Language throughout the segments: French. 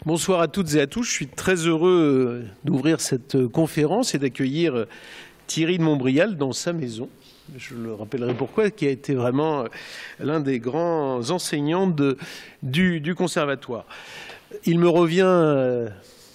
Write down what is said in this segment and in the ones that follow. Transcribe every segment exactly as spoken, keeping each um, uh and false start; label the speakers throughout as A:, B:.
A: Bonsoir à toutes et à tous. Je suis très heureux d'ouvrir cette conférence et d'accueillir Thierry de Montbrial dans sa maison. Je le rappellerai pourquoi, qui a été vraiment l'un des grands enseignants de, du, du conservatoire. Il me revient,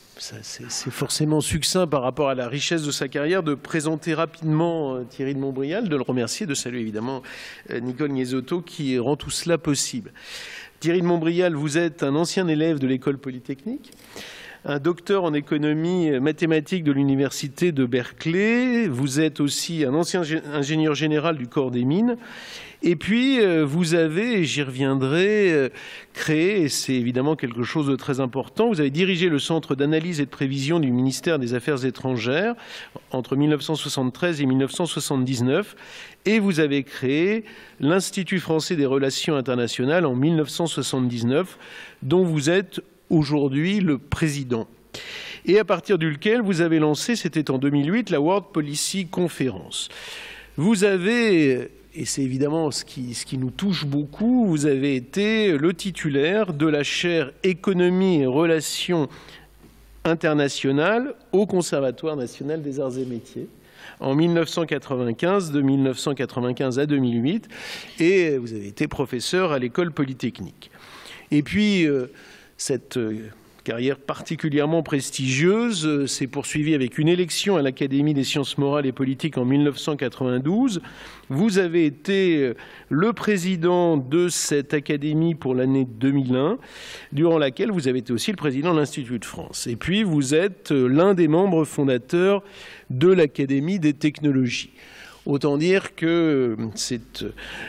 A: c'est forcément succinct par rapport à la richesse de sa carrière, de présenter rapidement Thierry de Montbrial, de le remercier, de saluer évidemment Nicole Niesotto qui rend tout cela possible. Thierry de Montbrial, vous êtes un ancien élève de l'École polytechnique, un docteur en économie mathématique de l'Université de Berkeley. Vous êtes aussi un ancien ingénieur général du corps des mines. Et puis, vous avez, et j'y reviendrai, créé, et c'est évidemment quelque chose de très important, vous avez dirigé le Centre d'analyse et de prévision du ministère des Affaires étrangères entre mille neuf cent soixante-treize et mille neuf cent soixante-dix-neuf, et vous avez créé l'Institut français des relations internationales en mille neuf cent soixante-dix-neuf, dont vous êtes aujourd'hui le président. Et à partir duquel vous avez lancé, c'était en deux mille huit, la World Policy Conference. Vous avez... Et c'est évidemment ce qui, ce qui nous touche beaucoup, vous avez été le titulaire de la chaire Économie et Relations internationales au Conservatoire national des arts et métiers en mille neuf cent quatre-vingt-quinze, de mille neuf cent quatre-vingt-quinze à deux mille huit, et vous avez été professeur à l'École polytechnique. Et puis, euh, cette... Euh, carrière particulièrement prestigieuse s'est poursuivie avec une élection à l'Académie des sciences morales et politiques en mille neuf cent quatre-vingt-douze. Vous avez été le président de cette académie pour l'année deux mille un, durant laquelle vous avez été aussi le président de l'Institut de France. Et puis, vous êtes l'un des membres fondateurs de l'Académie des technologies. Autant dire que c'est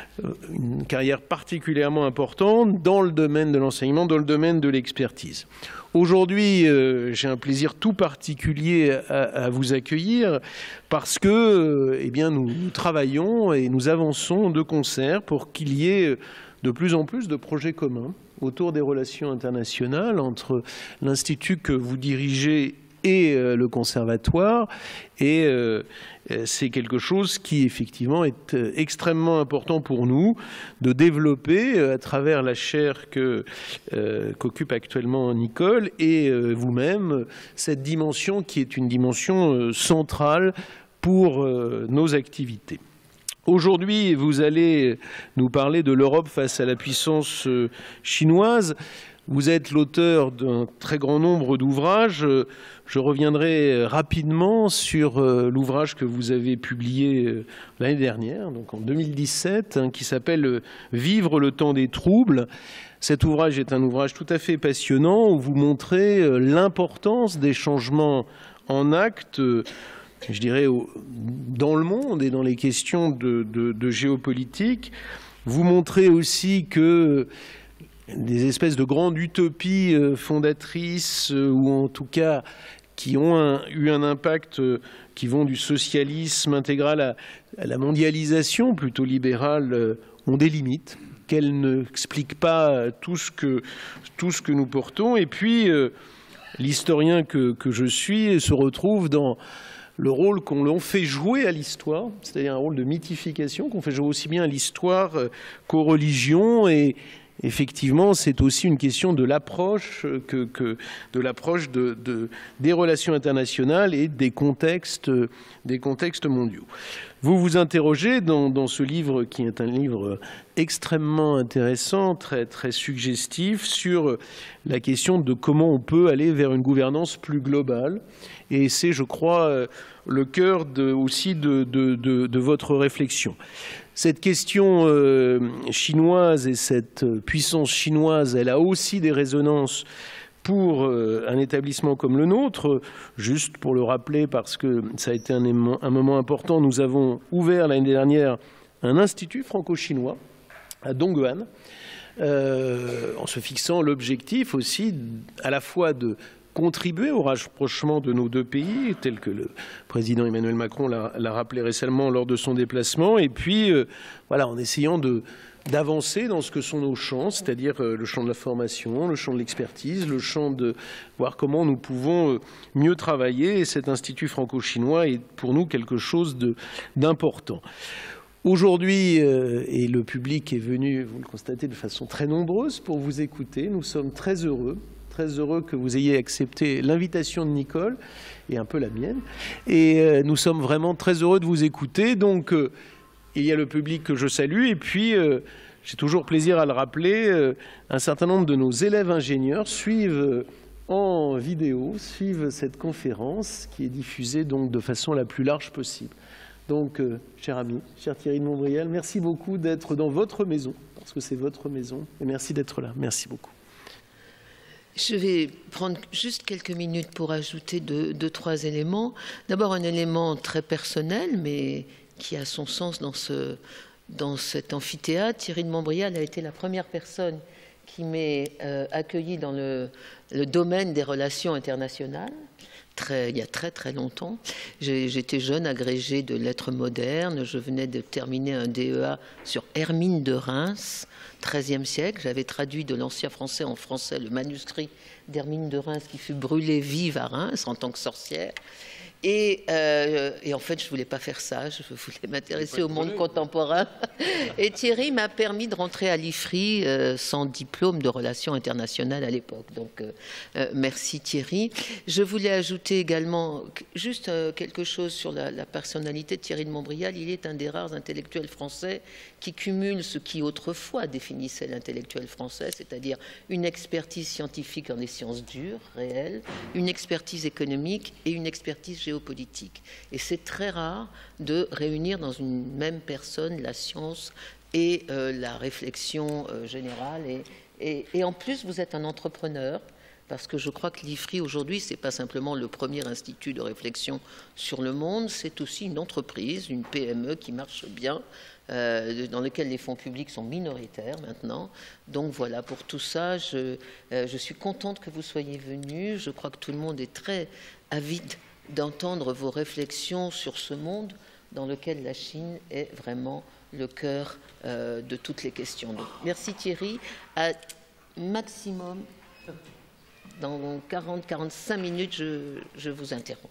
A: une carrière particulièrement importante dans le domaine de l'enseignement, dans le domaine de l'expertise. Aujourd'hui, euh, j'ai un plaisir tout particulier à, à vous accueillir parce que euh, eh bien, nous, nous travaillons et nous avançons de concert pour qu'il y ait de plus en plus de projets communs autour des relations internationales entre l'Institut que vous dirigez et euh, le conservatoire. Et euh, c'est quelque chose qui, effectivement, est euh, extrêmement important pour nous de développer euh, à travers la chaire que, euh, qu'occupe actuellement Nicole et euh, vous-même, cette dimension qui est une dimension euh, centrale pour euh, nos activités. Aujourd'hui, vous allez nous parler de l'Europe face à la puissance euh, chinoise. Vous êtes l'auteur d'un très grand nombre d'ouvrages. Je reviendrai rapidement sur l'ouvrage que vous avez publié l'année dernière, donc en deux mille dix-sept, hein, qui s'appelle « Vivre le temps des troubles ». Cet ouvrage est un ouvrage tout à fait passionnant où vous montrez l'importance des changements en acte, je dirais, dans le monde et dans les questions de, de, de géopolitique. Vous montrez aussi que des espèces de grandes utopies fondatrices ou en tout cas qui ont un, eu un impact, qui vont du socialisme intégral à, à la mondialisation plutôt libérale, ont des limites, qu'elles n'expliquent pas tout ce que, tout ce que nous portons. Et puis, euh, l'historien que, que je suis se retrouve dans le rôle qu'on fait jouer à l'histoire, c'est-à-dire un rôle de mythification qu'on fait jouer aussi bien à l'histoire qu'aux religions. Et effectivement, c'est aussi une question de l'approche que, que de l'approche de, de, des relations internationales et des contextes, des contextes mondiaux. Vous vous interrogez dans, dans ce livre, qui est un livre extrêmement intéressant, très, très suggestif, sur la question de comment on peut aller vers une gouvernance plus globale. Et c'est, je crois, le cœur de, aussi de, de, de, de votre réflexion. Cette question euh, chinoise et cette puissance chinoise, elle a aussi des résonances pour euh, un établissement comme le nôtre. Juste pour le rappeler, parce que ça a été un, un moment important, nous avons ouvert l'année dernière un institut franco-chinois à Dongguan, euh, en se fixant l'objectif aussi à la fois de contribuer au rapprochement de nos deux pays, tel que le président Emmanuel Macron l'a rappelé récemment lors de son déplacement, et puis euh, voilà, en essayant de d'avancer dans ce que sont nos champs, c'est-à-dire le champ de la formation, le champ de l'expertise, le champ de voir comment nous pouvons mieux travailler. Et cet institut franco-chinois est pour nous quelque chose d'important. Aujourd'hui, euh, et le public est venu, vous le constatez, de façon très nombreuse pour vous écouter, nous sommes très heureux très heureux que vous ayez accepté l'invitation de Nicole et un peu la mienne. Et euh, nous sommes vraiment très heureux de vous écouter. Donc, euh, il y a le public que je salue et puis... Euh, j'ai toujours plaisir à le rappeler, euh, un certain nombre de nos élèves ingénieurs suivent euh, en vidéo, suivent cette conférence qui est diffusée donc de façon la plus large possible. Donc, euh, cher ami, cher Thierry de Montbrial, merci beaucoup d'être dans votre maison, parce que c'est votre maison, et merci d'être là. Merci beaucoup.
B: Je vais prendre juste quelques minutes pour ajouter deux, deux trois éléments. D'abord, un élément très personnel, mais qui a son sens dans ce... Dans cet amphithéâtre. Thierry de Montbrial a été la première personne qui m'est euh, accueillie dans le, le domaine des relations internationales, très, il y a très très longtemps. J'étais jeune agrégée de lettres modernes, je venais de terminer un D E A sur Hermine de Reims, treizième siècle. J'avais traduit de l'ancien français en français le manuscrit d'Hermine de Reims qui fut brûlée vive à Reims en tant que sorcière. Et, euh, et en fait, je ne voulais pas faire ça, je voulais m'intéresser au monde contemporain. Et Thierry m'a permis de rentrer à l'I F R I euh, sans diplôme de relations internationales à l'époque. Donc, euh, euh, merci Thierry. Je voulais ajouter également juste euh, quelque chose sur la, la personnalité de Thierry de Montbrial. Il est un des rares intellectuels français qui cumule ce qui autrefois définissait l'intellectuel français, c'est-à-dire une expertise scientifique en des sciences dures, réelles, une expertise économique et une expertise géographique. Géopolitique. Et c'est très rare de réunir dans une même personne la science et euh, la réflexion euh, générale. Et, et, et en plus, vous êtes un entrepreneur, parce que je crois que l'I F R I aujourd'hui, ce n'est pas simplement le premier institut de réflexion sur le monde, c'est aussi une entreprise, une P M E qui marche bien, euh, dans laquelle les fonds publics sont minoritaires maintenant. Donc voilà, pour tout ça, je, euh, je suis contente que vous soyez venus. Je crois que tout le monde est très avide d'entendre vos réflexions sur ce monde dans lequel la Chine est vraiment le cœur euh, de toutes les questions. Donc, merci Thierry. À maximum, dans quarante à quarante-cinq minutes, je, je vous interromps.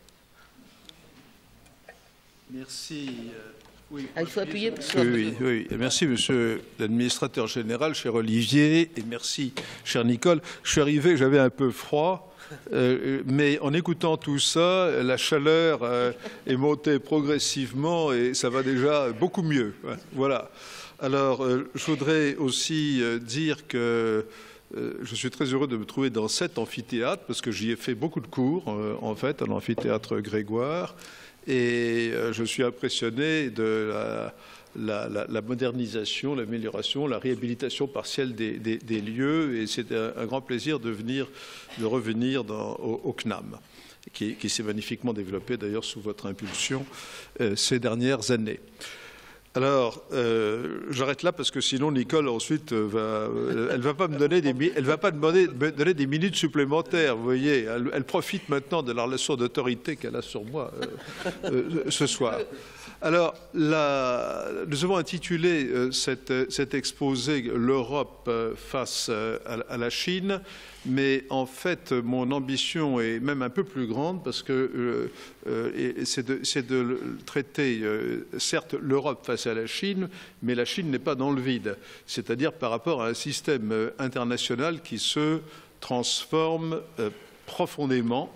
C: Merci. Oui,
B: ah, il faut appuyer pour que...
C: oui, oui, oui. Merci, monsieur l'administrateur général, cher Olivier, et merci, cher Nicole. Je suis arrivé, j'avais un peu froid. Euh, mais en écoutant tout ça, la chaleur euh, est montée progressivement et ça va déjà beaucoup mieux. Voilà. Alors, euh, je voudrais aussi euh, dire que euh, je suis très heureux de me trouver dans cet amphithéâtre parce que j'y ai fait beaucoup de cours, euh, en fait, à l'amphithéâtre Grégoire. Et euh, je suis impressionné de la... La, la, la modernisation, l'amélioration, la réhabilitation partielle des, des, des lieux. Et c'est un, un grand plaisir de, venir, de revenir dans, au, au C N A M, qui, qui s'est magnifiquement développé d'ailleurs sous votre impulsion euh, ces dernières années. Alors, euh, j'arrête là parce que sinon Nicole ensuite va, elle ne va pas me donner des, elle va pas demander, me donner des minutes supplémentaires. Vous voyez, elle, elle profite maintenant de la relation d'autorité qu'elle a sur moi euh, euh, ce soir. Alors, la, nous avons intitulé euh, cette, cet exposé « L'Europe face à, à la Chine », mais en fait, mon ambition est même un peu plus grande parce que euh, euh, c'est de, de traiter, euh, certes, l'Europe face à la Chine, mais la Chine n'est pas dans le vide, c'est-à-dire par rapport à un système international qui se transforme euh, profondément.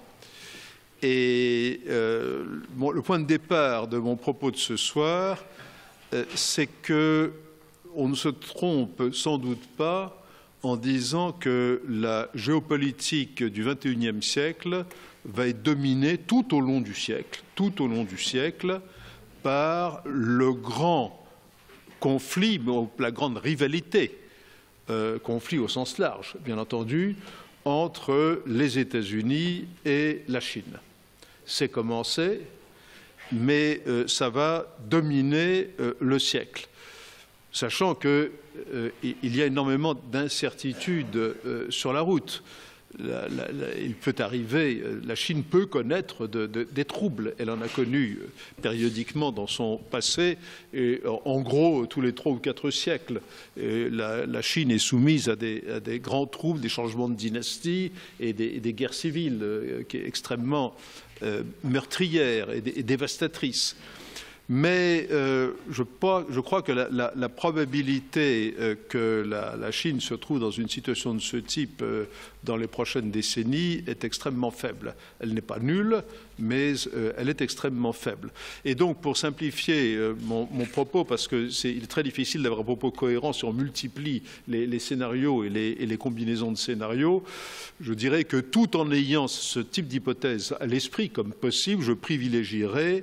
C: Et euh, bon, le point de départ de mon propos de ce soir, euh, c'est qu'on ne se trompe sans doute pas en disant que la géopolitique du vingt et unième siècle va être dominée tout au long du siècle, tout au long du siècle, par le grand conflit, la grande rivalité, euh, conflit au sens large, bien entendu, entre les États-Unis et la Chine. C'est commencé, mais euh, ça va dominer euh, le siècle, sachant qu'il euh, y a énormément d'incertitudes euh, sur la route. La, la, la, il peut arriver, la Chine peut connaître de, de, des troubles. Elle en a connu périodiquement dans son passé, et en gros tous les trois ou quatre siècles. Et la, la Chine est soumise à des, à des grands troubles, des changements de dynastie et des, et des guerres civiles euh, qui est extrêmement euh, meurtrières et, et dévastatrices. Mais euh, je, je crois que la, la, la probabilité euh, que la, la Chine se trouve dans une situation de ce type euh, dans les prochaines décennies est extrêmement faible. Elle n'est pas nulle, mais euh, elle est extrêmement faible. Et donc, pour simplifier euh, mon, mon propos, parce que c'est il est très difficile d'avoir un propos cohérent si on multiplie les, les scénarios et les, et les combinaisons de scénarios, je dirais que tout en ayant ce type d'hypothèse à l'esprit comme possible, je privilégierais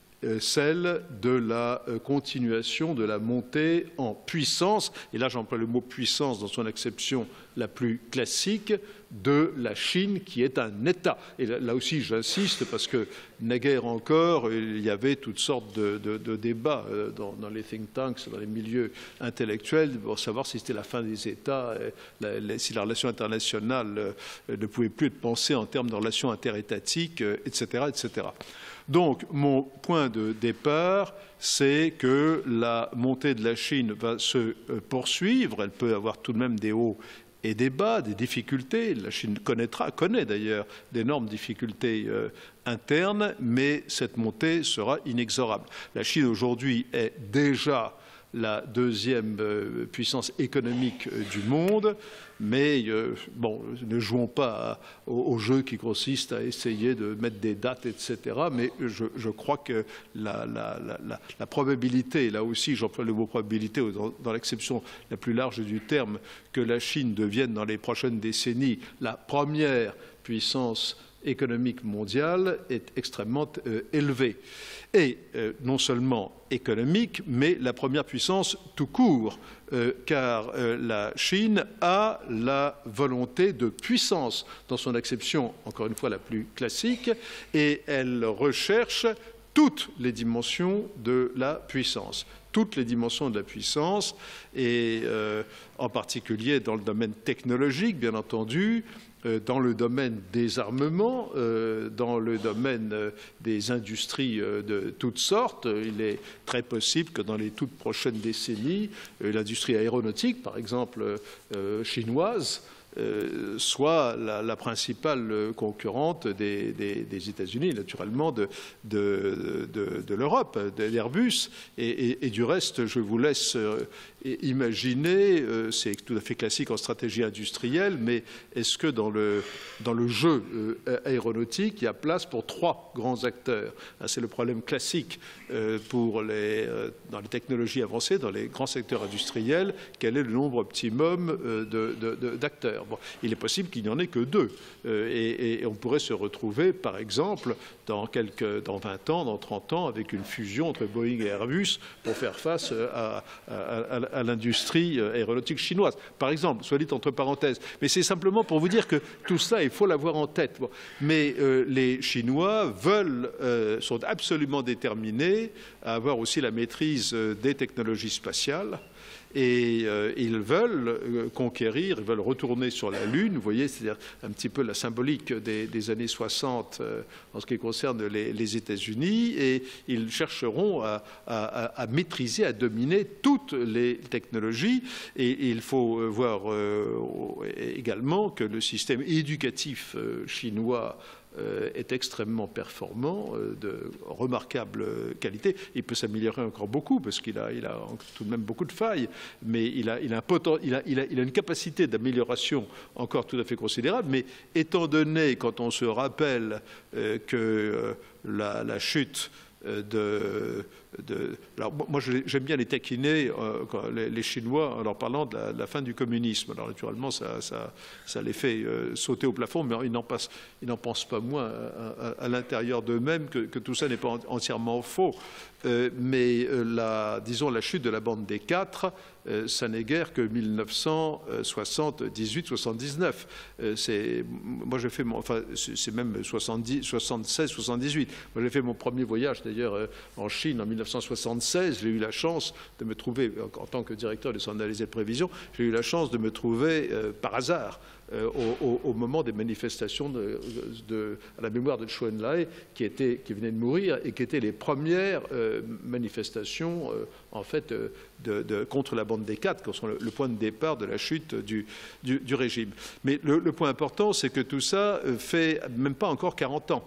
C: celle de la continuation de la montée en puissance, et là j'emploie le mot puissance dans son acception la plus classique, de la Chine qui est un État. Et là, là aussi j'insiste parce que naguère encore il y avait toutes sortes de, de, de débats dans, dans les think tanks, dans les milieux intellectuels pour savoir si c'était la fin des États, la, la, si la relation internationale ne pouvait plus être pensée en termes de relations interétatiques, et cetera, et cetera. Donc, mon point de départ, c'est que la montée de la Chine va se poursuivre. Elle peut avoir tout de même des hauts et des bas, des difficultés. La Chine connaîtra, connaît d'ailleurs d'énormes difficultés euh, internes, mais cette montée sera inexorable. La Chine aujourd'hui est déjà la deuxième euh, puissance économique euh, du monde, mais euh, bon, ne jouons pas à, au, au jeu qui consiste à essayer de mettre des dates, et cetera. Mais je, je crois que la, la, la, la probabilité, là aussi j'emploie le mot probabilité dans, dans l'acception la plus large du terme, que la Chine devienne dans les prochaines décennies la première puissance économique mondiale est extrêmement euh, élevée. Et euh, non seulement économique, mais la première puissance tout court, euh, car euh, la Chine a la volonté de puissance dans son acception, encore une fois, la plus classique, et elle recherche toutes les dimensions de la puissance. Toutes les dimensions de la puissance, et euh, en particulier dans le domaine technologique, bien entendu, dans le domaine des armements, dans le domaine des industries de toutes sortes. Il est très possible que dans les toutes prochaines décennies, l'industrie aéronautique, par exemple chinoise, soit la, la principale concurrente des, des, des États-Unis, naturellement, de, de, de, de l'Europe, d'Airbus. Et, et, et du reste, je vous laisse imaginer, c'est tout à fait classique en stratégie industrielle, mais est-ce que dans le, dans le jeu aéronautique, il y a place pour trois grands acteurs? C'est le problème classique pour les, dans les technologies avancées, dans les grands secteurs industriels. Quel est le nombre optimum de, de, de, d'acteurs? Bon, il est possible qu'il n'y en ait que deux. Euh, et, et on pourrait se retrouver, par exemple, dans, quelques, dans vingt ans, dans trente ans, avec une fusion entre Boeing et Airbus pour faire face à, à, à, à l'industrie aéronautique chinoise. Par exemple, soit dit entre parenthèses. Mais c'est simplement pour vous dire que tout ça, il faut l'avoir en tête. Bon. Mais euh, les Chinois veulent, euh, sont absolument déterminés à avoir aussi la maîtrise des technologies spatiales. Et euh, ils veulent euh, conquérir, ils veulent retourner sur la Lune. Vous voyez, c'est-à-dire un petit peu la symbolique des, des années soixante euh, en ce qui concerne les, les États-Unis. Et ils chercheront à, à, à maîtriser, à dominer toutes les technologies. Et, et il faut voir euh, également que le système éducatif euh, chinois est extrêmement performant, de remarquable qualité. Il peut s'améliorer encore beaucoup parce qu'il a, il a tout de même beaucoup de failles, mais il a, il a, un poten, il a, il a, il a une capacité d'amélioration encore tout à fait considérable. Mais étant donné, quand on se rappelle euh, que euh, la, la chute de... De, alors, moi, j'aime bien les taquiner, euh, les, les Chinois, en leur parlant de la, de la fin du communisme. Alors, naturellement, ça, ça, ça les fait euh, sauter au plafond, mais ils n'en pensent pas moins à, à, à l'intérieur d'eux-mêmes que, que tout ça n'est pas entièrement faux. Euh, mais, euh, la, disons, la chute de la bande des quatre, euh, ça n'est guère que mille neuf cent soixante-dix-huit soixante-dix-neuf. Euh, c'est, moi, j'ai fait mon, enfin, c'est même soixante-dix, soixante-seize soixante-dix-huit. Moi, j'ai fait mon premier voyage, d'ailleurs, euh, en Chine en mille neuf cent soixante-seize. J'ai eu la chance de me trouver, en tant que directeur du Centre d'analyse et de prévision, j'ai eu la chance de me trouver euh, par hasard euh, au, au, au moment des manifestations de, de, à la mémoire de Chou En-lai, qui, était, qui venait de mourir et qui étaient les premières euh, manifestations euh, en fait, euh, de, de, contre la bande des quatre, qui sont le, le point de départ de la chute du, du, du régime. Mais le, le point important, c'est que tout ça fait même pas encore quarante ans.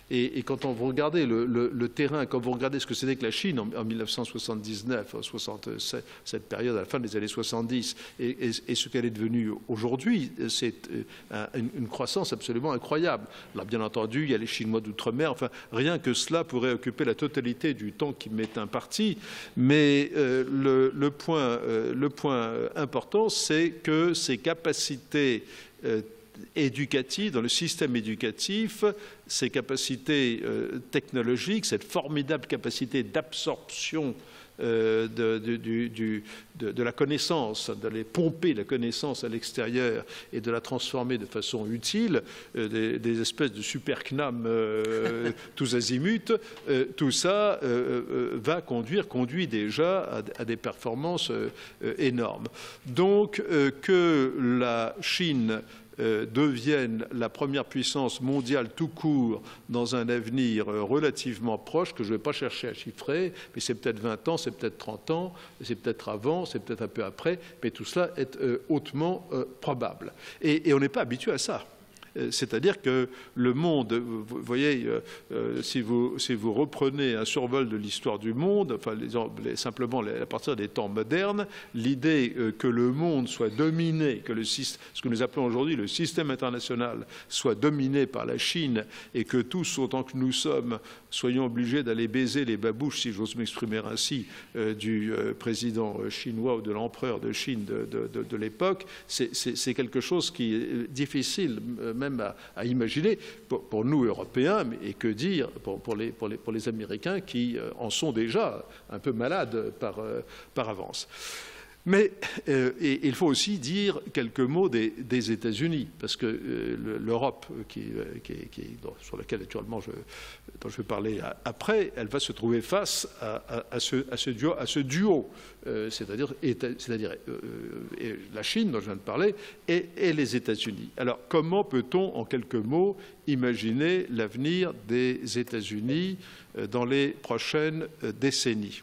C: Et, et quand on, vous regardez le, le, le terrain, quand vous regardez ce que c'était que la Chine en, en mille neuf cent soixante-dix-neuf, soixante-sept, cette période à la fin des années soixante-dix, et, et, et ce qu'elle est devenue aujourd'hui, c'est une, une croissance absolument incroyable. Alors bien entendu, il y a les Chinois d'outre-mer, enfin rien que cela pourrait occuper la totalité du temps qui m'est imparti. Mais euh, le, le, point, euh, le point important, c'est que ces capacités euh, éducatives, dans le système éducatif, ces capacités euh, technologiques, cette formidable capacité d'absorption euh, de, de, de, de, de la connaissance, d'aller pomper la connaissance à l'extérieur et de la transformer de façon utile, euh, des, des espèces de super C N A M euh, tous azimuts, euh, tout ça euh, euh, va conduire, conduit déjà à, à des performances euh, énormes. Donc euh, que la Chine Euh, deviennent la première puissance mondiale tout court dans un avenir euh, relativement proche, que je ne vais pas chercher à chiffrer, mais c'est peut-être vingt ans, c'est peut-être trente ans, c'est peut-être avant, c'est peut-être un peu après, mais tout cela est euh, hautement euh, probable. Et, et on n'est pas habitué à ça. C'est-à-dire que le monde, vous voyez, euh, si, vous, si vous reprenez un survol de l'histoire du monde, enfin, les, les, simplement à partir des temps modernes, l'idée euh, que le monde soit dominé, que le, ce que nous appelons aujourd'hui le système international soit dominé par la Chine et que tous, autant que nous sommes, soyons obligés d'aller baiser les babouches, si j'ose m'exprimer ainsi, euh, du euh, président chinois ou de l'empereur de Chine de, de, de, de l'époque, c'est quelque chose qui est difficile, même À, à imaginer pour, pour nous Européens, et que dire pour, pour, les, pour, les, pour les Américains qui euh, en sont déjà un peu malades par, euh, par avance. Mais euh, et, il faut aussi dire quelques mots des, des États-Unis, parce que euh, l'Europe, qui, qui, qui, sur laquelle naturellement je, dont je vais parler après, elle va se trouver face à, à, à, ce, à ce duo, à ce duo euh, c'est-à-dire c'est-à-dire euh, la Chine dont je viens de parler et, et les États-Unis. Alors comment peut-on, en quelques mots, imaginer l'avenir des États-Unis euh, dans les prochaines euh, décennies?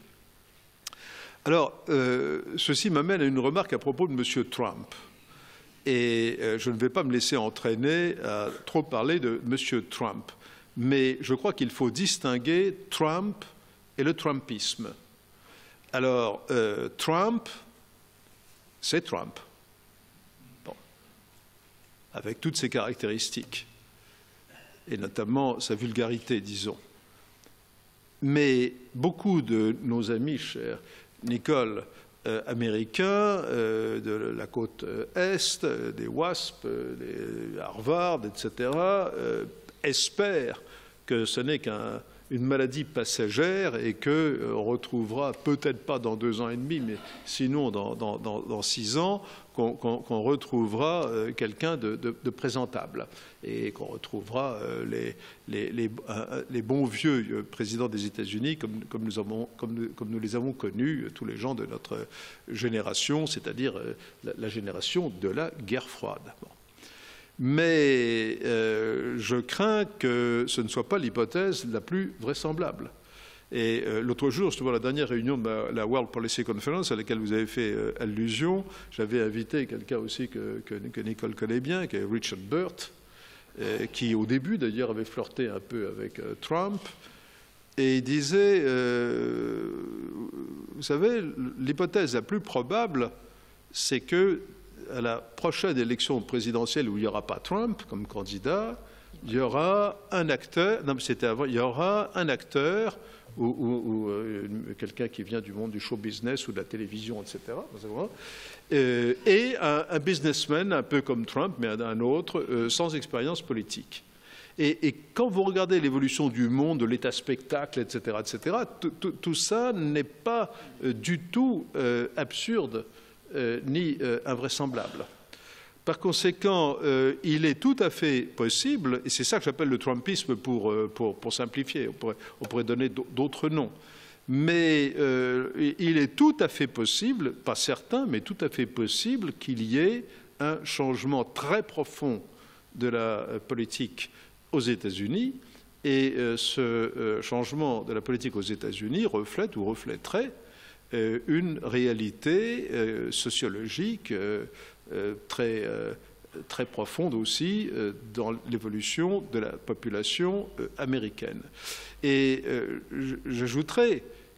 C: Alors, euh, ceci m'amène à une remarque à propos de M. Trump. Et euh, je ne vais pas me laisser entraîner à trop parler de M. Trump. Mais je crois qu'il faut distinguer Trump et le Trumpisme. Alors, euh, Trump, c'est Trump. Bon. Avec toutes ses caractéristiques. Et notamment sa vulgarité, disons. Mais beaucoup de nos amis chers Nicole, euh, américains euh, de la côte Est, des WASP, des Harvard, et cetera, euh, espèrent que ce n'est qu'une maladie passagère et qu'on euh, retrouvera, peut-être pas dans deux ans et demi, mais sinon dans, dans, dans, dans six ans, qu'on qu'on, qu'on retrouvera euh, quelqu'un de, de, de présentable et qu'on retrouvera euh, les, les, les, euh, les bons vieux euh, présidents des États-Unis comme, comme, nous avons, comme, nous, comme nous les avons connus, euh, tous les gens de notre génération, c'est-à-dire euh, la, la génération de la guerre froide. Bon. Mais euh, je crains que ce ne soit pas l'hypothèse la plus vraisemblable. Et euh, l'autre jour, justement, la dernière réunion de la, la World Policy Conference à laquelle vous avez fait euh, allusion, j'avais invité quelqu'un aussi que, que, que Nicole connaît bien, qui est Richard Burt, euh, qui au début d'ailleurs avait flirté un peu avec euh, Trump, et il disait, euh, vous savez, l'hypothèse la plus probable, c'est que à la prochaine élection présidentielle où il n'y aura pas Trump comme candidat, il y aura un acteur, non mais c'était avant, il y aura un acteur ou, ou, ou euh, quelqu'un qui vient du monde du show business ou de la télévision, et cetera, euh, et un, un businessman un peu comme Trump, mais un, un autre, euh, sans expérience politique. Et, et quand vous regardez l'évolution du monde, de l'état spectacle, et cetera, et cetera, tout ça n'est pas euh, du tout euh, absurde euh, ni euh, invraisemblable. Par conséquent, euh, il est tout à fait possible, et c'est ça que j'appelle le Trumpisme pour, euh, pour, pour simplifier, on pourrait, on pourrait donner d'autres noms, mais euh, il est tout à fait possible, pas certain, mais tout à fait possible qu'il y ait un changement très profond de la politique aux États-Unis, et euh, ce euh, changement de la politique aux États-Unis reflète ou reflèterait euh, une réalité euh, sociologique euh, Euh, très, euh, très profonde aussi euh, dans l'évolution de la population euh, américaine. Et euh, j'ajouterais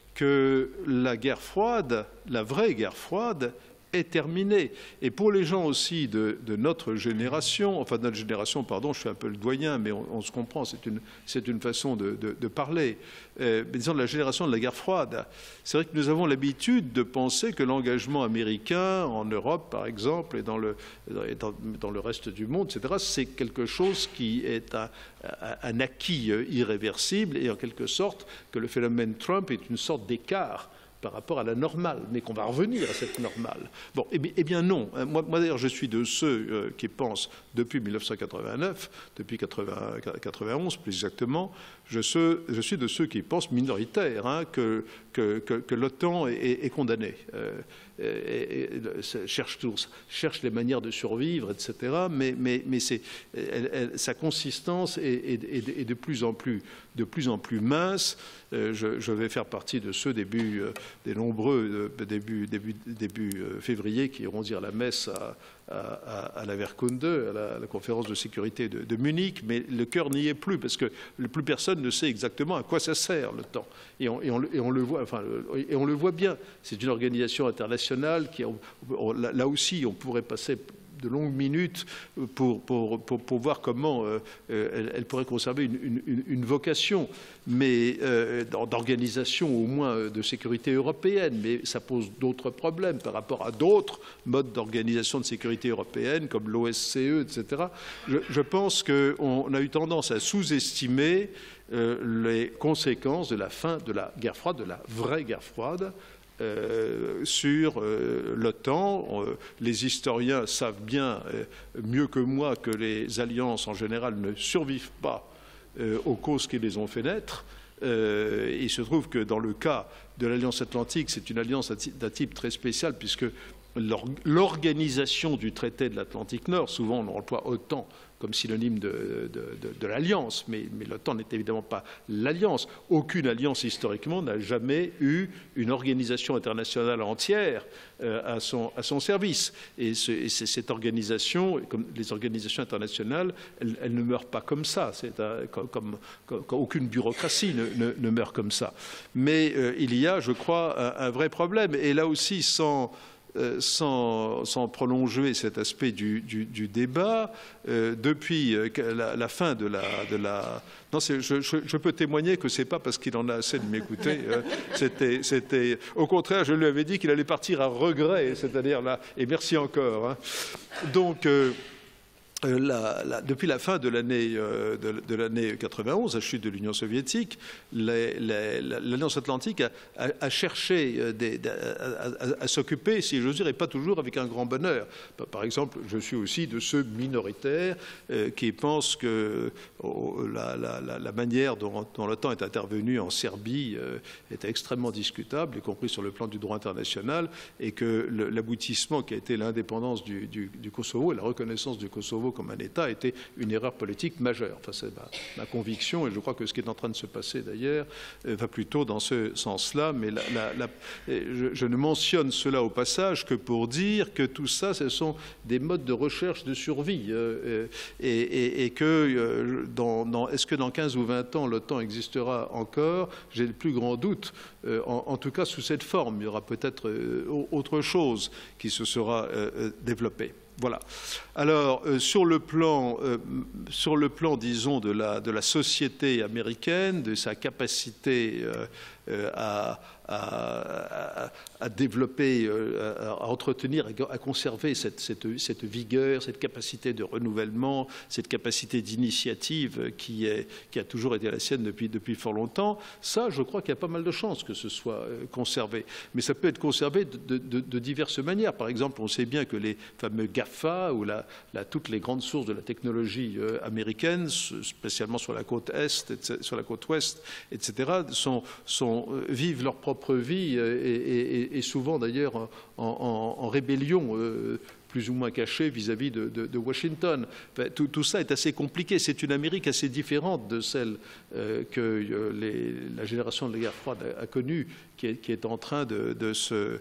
C: que la guerre froide, la vraie guerre froide, est terminée. Et pour les gens aussi de, de notre génération, enfin de notre génération, pardon, je suis un peu le doyen, mais on, on se comprend, c'est une, c'est une façon de, de, de parler, euh, mais disons de la génération de la guerre froide, c'est vrai que nous avons l'habitude de penser que l'engagement américain en Europe, par exemple, et dans le, dans, dans le reste du monde, et cetera, c'est quelque chose qui est un, un acquis irréversible et en quelque sorte que le phénomène Trump est une sorte d'écart par rapport à la normale, mais qu'on va revenir à cette normale. Bon, eh bien, eh bien non. Moi, moi d'ailleurs, je suis de ceux euh, qui pensent, depuis mille neuf cent quatre-vingt-neuf, depuis quatre-vingt-onze plus exactement, je, se, je suis de ceux qui pensent minoritaires, hein, que, que, que, que l'OTAN est, est condamnée. Euh, et, et, cherche, tous, cherche les manières de survivre, et cetera. Mais, mais, mais c'est, elle, elle, sa consistance est, est, est, est de plus en plus, de plus en plus mince. Euh, je, je vais faire partie de ceux début, euh, des nombreux euh, début, début, début euh, février qui iront dire la messe à, à, à la Wehrkunde, à la, à la conférence de sécurité de, de Munich, mais le cœur n'y est plus parce que plus personne ne sait exactement à quoi ça sert le temps. Et on, et on, et on le voit, enfin, et on le voit bien. C'est une organisation internationale qui, on, on, là aussi, on pourrait passer de longues minutes pour, pour, pour, pour voir comment euh, elle, elle pourrait conserver une, une, une vocation, mais euh, d'organisation au moins de sécurité européenne. Mais ça pose d'autres problèmes par rapport à d'autres modes d'organisation de sécurité européenne, comme l'O S C E, et cetera. Je, je pense qu'on a eu tendance à sous-estimer euh, les conséquences de la fin de la guerre froide, de la vraie guerre froide, Euh, sur euh, l'OTAN. Euh, les historiens savent bien, euh, mieux que moi, que les alliances en général ne survivent pas euh, aux causes qui les ont fait naître. Euh, il se trouve que dans le cas de l'Alliance Atlantique, c'est une alliance d'un type très spécial puisque l'organisation du traité de l'Atlantique Nord, souvent on emploie OTAN comme synonyme de, de, de, de l'alliance, mais, mais l'OTAN n'est évidemment pas l'alliance. Aucune alliance historiquement n'a jamais eu une organisation internationale entière euh, à, son, à son service. Et, ce, et cette organisation, comme les organisations internationales, elles, elles ne meurent pas comme ça. C'est comme, comme, comme aucune bureaucratie ne, ne, ne meurt comme ça. Mais euh, il y a, je crois, un, un vrai problème. Et là aussi, sans Sans, sans prolonger cet aspect du, du, du débat, euh, depuis la, la fin de la... De la non, je, je, je peux témoigner que ce n'est pas parce qu'il en a assez de m'écouter. Euh, c'était, c'était, au contraire, je lui avais dit qu'il allait partir à regret, c'est-à-dire là, et merci encore. Hein. Donc... Euh, La, la, depuis la fin de l'année euh, de, de l'année quatre-vingt-onze, la chute de l'Union soviétique, l'Alliance Atlantique a, a, a cherché des, à, à, à s'occuper, si j'ose dire, et pas toujours avec un grand bonheur. Par exemple, je suis aussi de ceux minoritaires euh, qui pensent que oh, la, la, la manière dont, dont l'OTAN est intervenue en Serbie euh, était extrêmement discutable, y compris sur le plan du droit international, et que l'aboutissement qui a été l'indépendance du, du, du Kosovo et la reconnaissance du Kosovo comme un État était une erreur politique majeure. Enfin, c'est ma, ma conviction, et je crois que ce qui est en train de se passer d'ailleurs euh, va plutôt dans ce sens-là. Mais la, la, la, je, je ne mentionne cela au passage que pour dire que tout ça, ce sont des modes de recherche de survie, euh, et, et, et que euh, dans, dans, est-ce que dans quinze ou vingt ans l'OTAN existera encore? J'ai le plus grand doute. Euh, en, en tout cas, sous cette forme, il y aura peut-être euh, autre chose qui se sera euh, développée. Voilà. Alors, euh, sur le plan, euh, sur le plan, disons, de la, de la société américaine, de sa capacité euh, euh, à, à, à, à développer, euh, à entretenir, à conserver cette, cette, cette vigueur, cette capacité de renouvellement, cette capacité d'initiative qui, est, qui a toujours été la sienne depuis, depuis fort longtemps, ça, je crois qu'il y a pas mal de chances que ce soit euh, conservé. Mais ça peut être conservé de, de, de diverses manières. Par exemple, on sait bien que les fameux GAFA, ou la, la, toutes les grandes sources de la technologie euh, américaine, spécialement sur la côte Est, sur la côte Ouest, et cetera, sont, sont, euh, vivent leur propre vie euh, et, et, et souvent d'ailleurs en, en, en rébellion euh, plus ou moins cachée vis-à-vis de, de, de Washington. Enfin, tout, tout ça est assez compliqué. C'est une Amérique assez différente de celle euh, que euh, les, la génération de la guerre froide a, a connue, qui est, qui est en train de, de se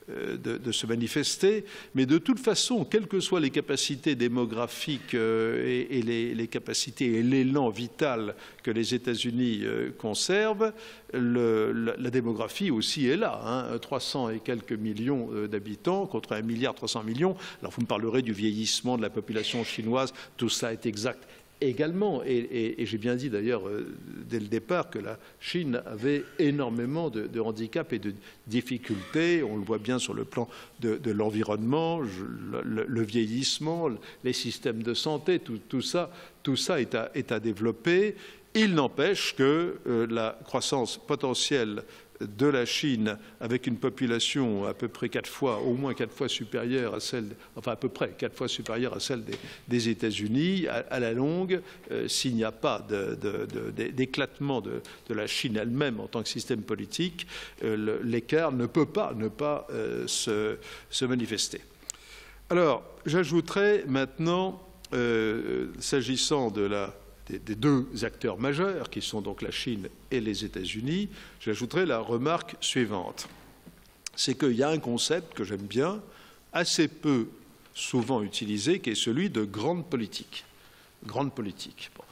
C: de, de se manifester. Mais de toute façon, quelles que soient les capacités démographiques et, et les, les capacités et l'élan vital que les États-Unis conservent, le, la, la démographie aussi est là. Hein, trois cents et quelques millions d'habitants contre un milliard trois cents millions. Alors vous me parlerez du vieillissement de la population chinoise, tout ça est exact également. Et, et, et j'ai bien dit d'ailleurs euh, dès le départ que la Chine avait énormément de, de handicaps et de difficultés. On le voit bien sur le plan de, de l'environnement, le, le vieillissement, les systèmes de santé, tout, tout ça, tout ça est, à, est à développer. Il n'empêche que euh, la croissance potentielle de la Chine, avec une population à peu près quatre fois, au moins quatre fois supérieure à celle, enfin à peu près quatre fois supérieure à celle des, des États-Unis, à, à la longue, euh, s'il n'y a pas de, de, de, d'éclatement de, de la Chine elle-même en tant que système politique, euh, l'écart ne peut pas ne pas euh, se, se manifester. Alors, j'ajouterai maintenant, euh, s'agissant de la des deux acteurs majeurs, qui sont donc la Chine et les États-Unis, j'ajouterai la remarque suivante. C'est qu'il y a un concept que j'aime bien, assez peu souvent utilisé, qui est celui de grande politique. Grande politique. Bon.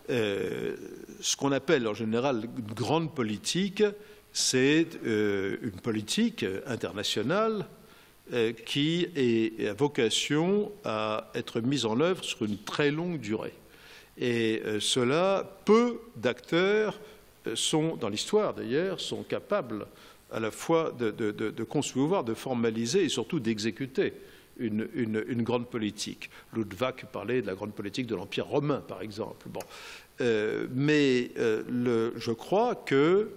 C: Euh, ce qu'on appelle en général grande politique, c'est euh, une politique internationale euh, qui est, a vocation à être mise en œuvre sur une très longue durée. Et euh, cela, peu d'acteurs euh, sont, dans l'histoire d'ailleurs, sont capables à la fois de, de, de, de concevoir, de formaliser et surtout d'exécuter une, une, une grande politique. Luttwak parlait de la grande politique de l'Empire romain, par exemple. Bon. Euh, mais euh, le, je crois que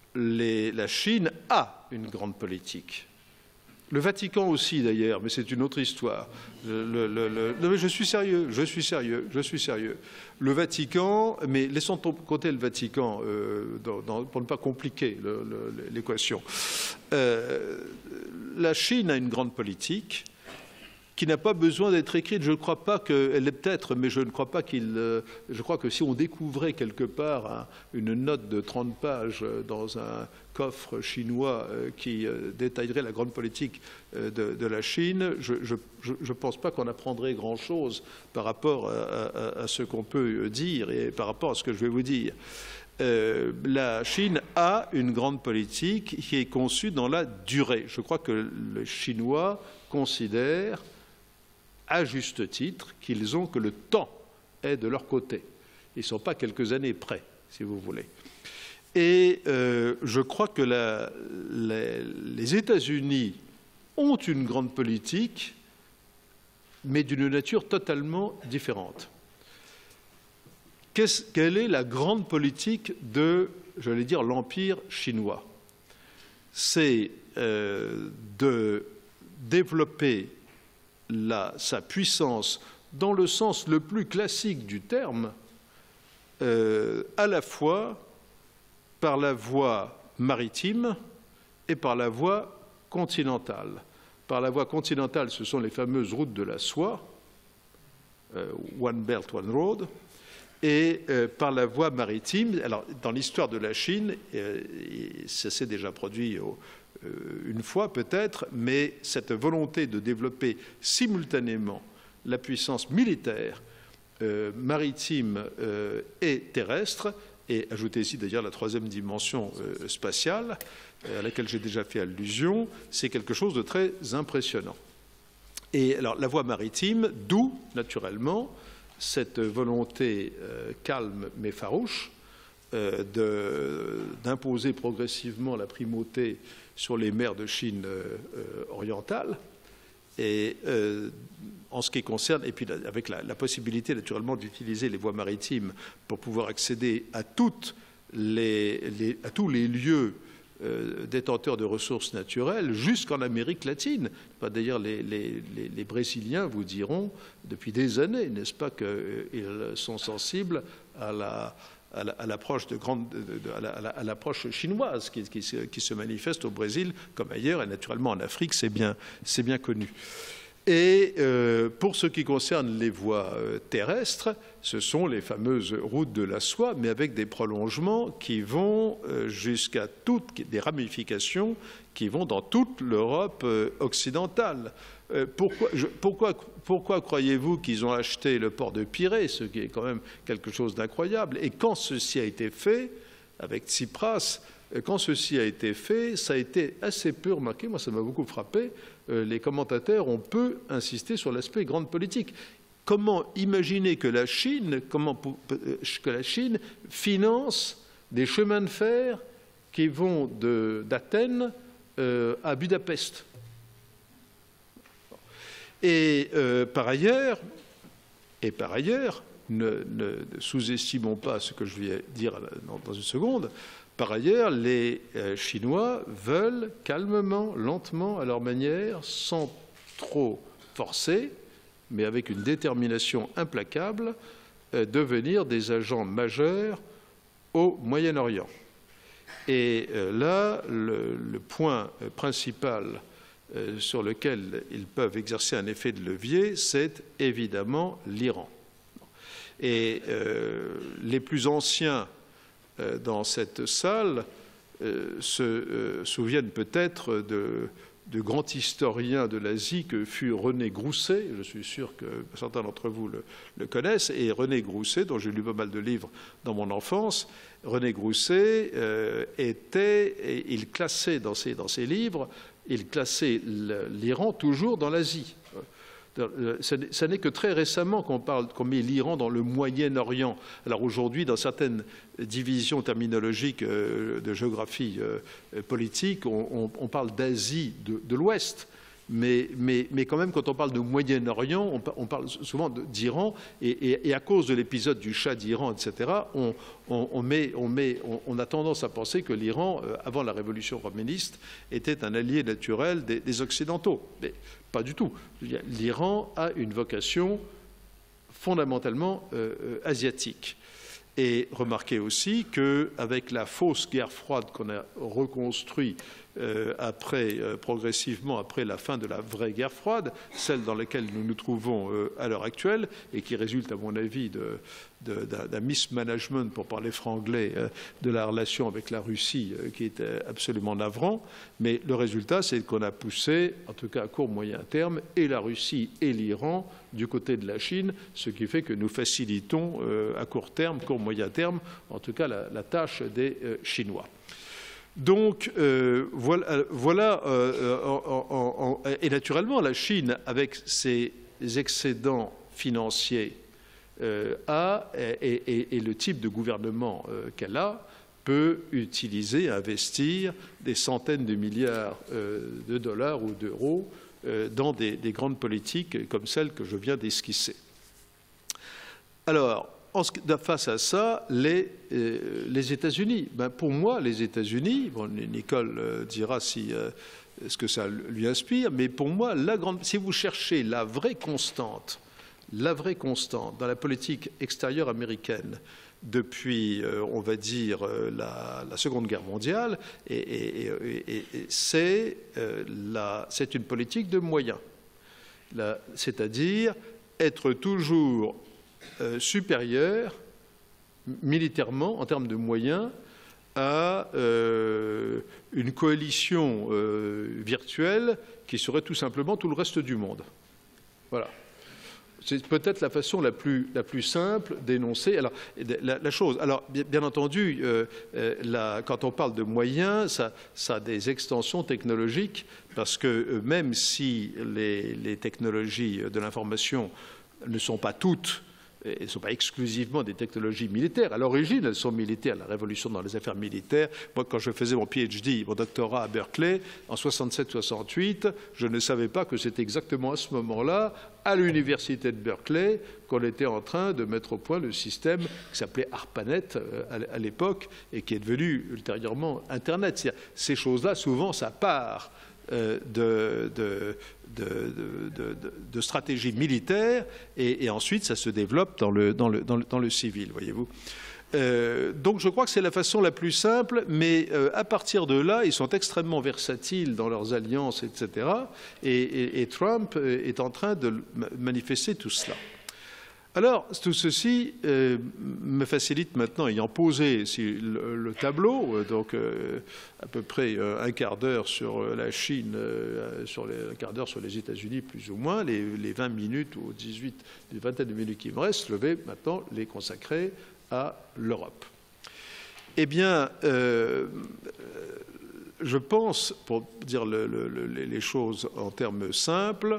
C: les, la Chine a une grande politique. Le Vatican aussi, d'ailleurs, mais c'est une autre histoire. Le, le, le, le, non, mais je suis sérieux, je suis sérieux, je suis sérieux. Le Vatican, mais laissons de côté le Vatican euh, dans, dans, pour ne pas compliquer l'équation. Euh, la Chine a une grande politique qui n'a pas besoin d'être écrite. Je ne crois pas qu'elle l'est peut-être, mais je ne crois pas qu'il. Euh, je crois que si on découvrait quelque part hein, une note de trente pages dans un coffre chinois euh, qui euh, détaillerait la grande politique euh, de, de la Chine, je ne pense pas qu'on apprendrait grand-chose par rapport à, à, à ce qu'on peut dire et par rapport à ce que je vais vous dire. Euh, la Chine a une grande politique qui est conçue dans la durée. Je crois que les Chinois considèrent à juste titre qu'ils ont que le temps est de leur côté. Ils ne sont pas quelques années près, si vous voulez. Et euh, je crois que la, les, les États-Unis ont une grande politique, mais d'une nature totalement différente. Qu'est-ce, quelle est la grande politique de, j'allais dire, l'Empire chinois? C'est euh, de développer La, sa puissance dans le sens le plus classique du terme, euh, à la fois par la voie maritime et par la voie continentale. Par la voie continentale, ce sont les fameuses routes de la soie, euh, One Belt, One Road, et euh, par la voie maritime. Alors, dans l'histoire de la Chine, euh, ça s'est déjà produit au une fois peut-être, mais cette volonté de développer simultanément la puissance militaire, euh, maritime euh, et terrestre, et ajouter ici d'ailleurs la troisième dimension euh, spatiale, euh, à laquelle j'ai déjà fait allusion, c'est quelque chose de très impressionnant. Et alors la voie maritime, d'où naturellement cette volonté euh, calme mais farouche euh, d'imposer progressivement la primauté sur les mers de Chine euh, orientale, et euh, en ce qui concerne, et puis avec la, la possibilité naturellement d'utiliser les voies maritimes pour pouvoir accéder à, toutes les, les, à tous les lieux euh, détenteurs de ressources naturelles, jusqu'en Amérique latine. D'ailleurs, les, les, les, les Brésiliens vous diront depuis des années, n'est-ce pas, qu'ils sont sensibles à la à l'approche de grande, de, de, à l'approche chinoise qui, qui, qui se manifeste au Brésil comme ailleurs et naturellement en Afrique, c'est bien, c'est bien connu. Et euh, pour ce qui concerne les voies euh, terrestres, ce sont les fameuses routes de la soie, mais avec des prolongements qui vont euh, jusqu'à toutes, des ramifications qui vont dans toute l'Europe euh, occidentale. Euh, pourquoi, je, pourquoi, pourquoi croyez-vous qu'ils ont acheté le port de Pirée, ce qui est quand même quelque chose d'incroyable? Et quand ceci a été fait, avec Tsipras, quand ceci a été fait, ça a été assez peu remarqué, moi ça m'a beaucoup frappé, euh, les commentateurs ont peu insisté sur l'aspect grande politique. Comment imaginer que la Chine, comment, que la Chine finance des chemins de fer qui vont d'Athènes euh, à Budapest? Et euh, par ailleurs, et par ailleurs, ne, ne sous-estimons pas ce que je vais dire dans, dans une seconde. Par ailleurs, les euh, Chinois veulent calmement, lentement, à leur manière, sans trop forcer, mais avec une détermination implacable, euh, devenir des agents majeurs au Moyen-Orient. Et euh, là, le, le point principal euh, sur lequel ils peuvent exercer un effet de levier, c'est évidemment l'Iran. Et euh, les plus anciens euh, dans cette salle euh, se euh, souviennent peut-être de, de grands historiens de l'Asie que fut René Grousset. Je suis sûr que certains d'entre vous le, le connaissent. Et René Grousset, dont j'ai lu pas mal de livres dans mon enfance, René Grousset euh, était, et il classait dans ses, dans ses livres, il classait l'Iran toujours dans l'Asie. Ce n'est que très récemment qu'on parle, qu'on met l'Iran dans le Moyen-Orient. Alors aujourd'hui, dans certaines divisions terminologiques de géographie politique, on, on parle d'Asie de, de l'Ouest. Mais, mais, mais quand même, quand on parle de Moyen-Orient, on, on parle souvent d'Iran, et, et, et à cause de l'épisode du Shah d'Iran, et cetera, on, on, on, met, on, met, on, on a tendance à penser que l'Iran, euh, avant la révolution communiste, était un allié naturel des, des Occidentaux. Mais pas du tout. L'Iran a une vocation fondamentalement euh, euh, asiatique. Et remarquez aussi qu'avec la fausse guerre froide qu'on a reconstruite euh, après, euh, progressivement après la fin de la vraie guerre froide, celle dans laquelle nous nous trouvons euh, à l'heure actuelle, et qui résulte, à mon avis, d'un mismanagement, pour parler franglais, euh, de la relation avec la Russie, euh, qui est absolument navrant. Mais le résultat, c'est qu'on a poussé, en tout cas à court moyen terme, et la Russie et l'Iran du côté de la Chine, ce qui fait que nous facilitons euh, à court terme, court moyen terme, en tout cas la, la tâche des euh, Chinois. Donc euh, voilà, voilà euh, en, en, en, et naturellement la Chine, avec ses excédents financiers, euh, a, et, et, et le type de gouvernement euh, qu'elle a, peut utiliser, investir des centaines de milliards euh, de dollars ou d'euros euh, dans des, des grandes politiques comme celles que je viens d'esquisser. Alors, en, face à ça, les, euh, les États-Unis. Ben, pour moi, les États-Unis, bon, Nicole euh, dira si, euh, ce que ça lui inspire, mais pour moi, la grande, si vous cherchez la vraie constante, la vraie constante dans la politique extérieure américaine, depuis, euh, on va dire, euh, la, la Seconde Guerre mondiale, et, et, et, et c'est euh, une politique de moyens, c'est-à-dire être toujours euh, supérieur militairement, en termes de moyens, à euh, une coalition euh, virtuelle qui serait tout simplement tout le reste du monde. Voilà. C'est peut-être la façon la plus, la plus simple d'énoncer la, la chose. Alors, bien, bien entendu, euh, la, quand on parle de moyens, ça, ça a des extensions technologiques, parce que euh, même si les, les technologies de l'information ne sont pas toutes, elles ne sont pas exclusivement des technologies militaires. À l'origine, elles sont militaires. La révolution dans les affaires militaires. Moi, quand je faisais mon P H D, mon doctorat à Berkeley, en soixante-sept soixante-huit, je ne savais pas que c'était exactement à ce moment-là, à l'université de Berkeley, qu'on était en train de mettre au point le système qui s'appelait ARPANET à l'époque et qui est devenu ultérieurement Internet. Ces choses-là, souvent, ça part De, de, de, de, de stratégie militaire et, et ensuite ça se développe dans le, dans le, dans le, dans le civil, voyez-vous. Euh, donc je crois que c'est la façon la plus simple, mais euh, à partir de là, ils sont extrêmement versatiles dans leurs alliances, et cetera. Et, et, et Trump est en train de manifester tout cela. Alors, tout ceci euh, me facilite maintenant, ayant posé si, le, le tableau, euh, donc euh, à peu près euh, un quart d'heure sur la Chine, euh, sur les, un quart d'heure sur les États-Unis, plus ou moins, les, les vingt minutes ou dix-huit, les vingtaine de minutes qui me restent, je vais maintenant les consacrer à l'Europe. Eh bien, euh, je pense, pour dire le, le, le, les choses en termes simples,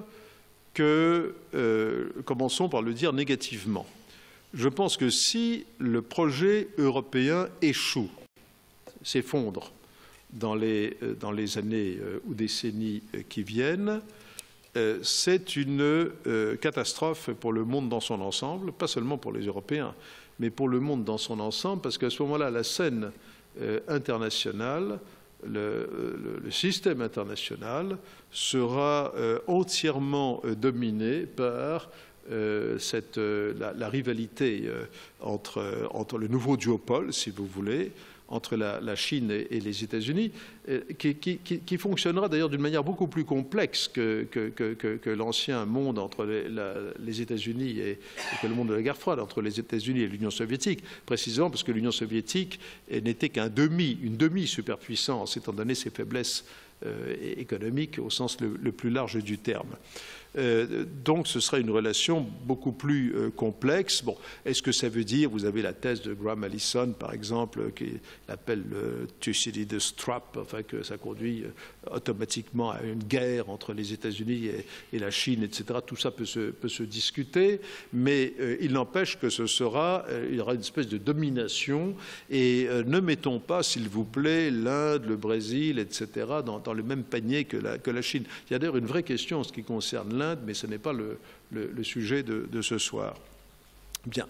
C: que, euh, commençons par le dire négativement. Je pense que si le projet européen échoue, s'effondre dans les, dans les années ou décennies qui viennent, euh, c'est une euh, catastrophe pour le monde dans son ensemble, pas seulement pour les Européens, mais pour le monde dans son ensemble, parce qu'à ce moment-là, la scène euh, internationale, Le, le, le système international sera euh, entièrement euh, dominé par euh, cette, euh, la, la rivalité euh, entre, euh, entre le nouveau duopole, si vous voulez, entre la, la Chine et, et les États-Unis, euh, qui, qui, qui fonctionnera d'ailleurs d'une manière beaucoup plus complexe que, que, que, que, que l'ancien monde entre les, la, les États-Unis et, et que le monde de la guerre froide, entre les États-Unis et l'Union soviétique, précisément parce que l'Union soviétique n'était qu'un demi, une demi-superpuissance, étant donné ses faiblesses euh, économiques au sens le, le plus large du terme. Euh, donc ce sera une relation beaucoup plus euh, complexe. Bon, est-ce que ça veut dire, vous avez la thèse de Graham Allison par exemple, qui appelle le Thucydides trap, enfin que ça conduit euh, automatiquement à une guerre entre les États-Unis et, et la Chine, et cetera. Tout ça peut se, peut se discuter, mais euh, il n'empêche que ce sera, euh, il y aura une espèce de domination et euh, ne mettons pas, s'il vous plaît, l'Inde, le Brésil, et cetera dans, dans le même panier que la, que la Chine. Il y a d'ailleurs une vraie question en ce qui concerne l'Inde, mais ce n'est pas le, le, le sujet de, de ce soir. Bien.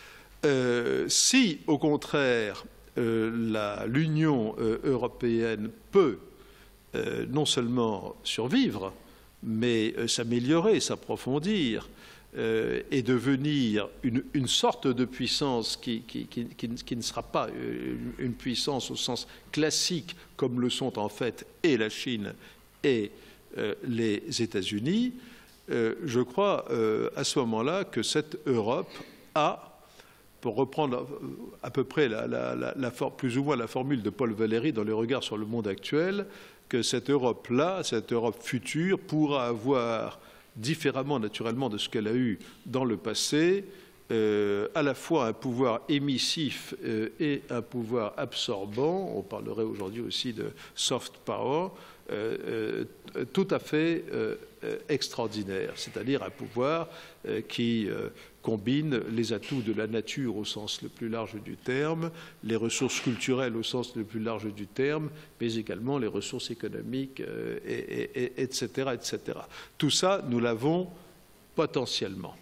C: Euh, si, au contraire, euh, l'Union euh, européenne peut euh, non seulement survivre, mais euh, s'améliorer, s'approfondir, euh, et devenir une, une sorte de puissance qui, qui, qui, qui, qui ne sera pas une, une puissance au sens classique, comme le sont en fait et la Chine et euh, les États-Unis, Euh, je crois euh, à ce moment-là que cette Europe a, pour reprendre à peu près la, la, la, la, plus ou moins la formule de Paul Valéry dans les regards sur le monde actuel, que cette Europe-là, cette Europe future, pourra avoir, différemment naturellement de ce qu'elle a eu dans le passé, euh, à la fois un pouvoir émissif euh, et un pouvoir absorbant, on parlerait aujourd'hui aussi de soft power, euh, euh, tout à fait euh, extraordinaire, c'est-à-dire un pouvoir euh, qui euh, combine les atouts de la nature au sens le plus large du terme, les ressources culturelles au sens le plus large du terme, mais également les ressources économiques, euh, et, et, et, etc., et cetera. Tout ça, nous l'avons potentiellement.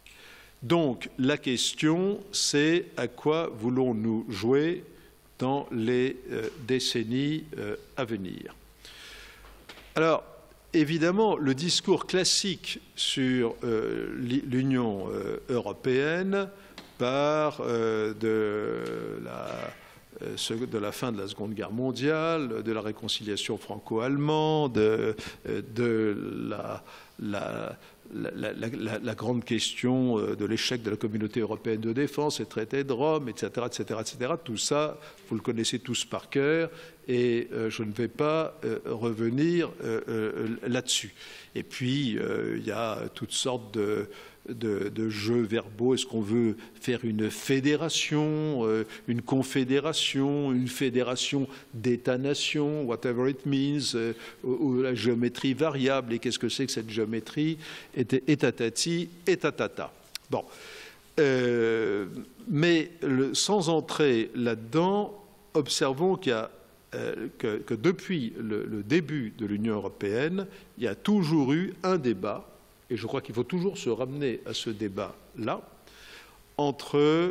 C: Donc, la question, c'est à quoi voulons-nous jouer dans les euh, décennies euh, à venir. Alors, évidemment, le discours classique sur euh, l'Union euh, européenne part euh, de, la, euh, de la fin de la Seconde Guerre mondiale, de la réconciliation franco-allemande, de, de la, la, la, la, la, la grande question de l'échec de la communauté européenne de défense, les traités de Rome, et cetera, et cetera, et cetera. Tout ça, vous le connaissez tous par cœur. Et euh, je ne vais pas euh, revenir euh, euh, là-dessus. Et puis, euh, il y a toutes sortes de, de, de jeux verbaux. Est-ce qu'on veut faire une fédération, euh, une confédération, une fédération d'États-nations, whatever it means, euh, ou, ou la géométrie variable, et qu'est-ce que c'est que cette géométrie, et, et tatati, et tatata. Bon. Euh, mais le, sans entrer là-dedans, observons qu'il y a Euh, que, que depuis le, le début de l'Union européenne, il y a toujours eu un débat, et je crois qu'il faut toujours se ramener à ce débat-là, entre euh,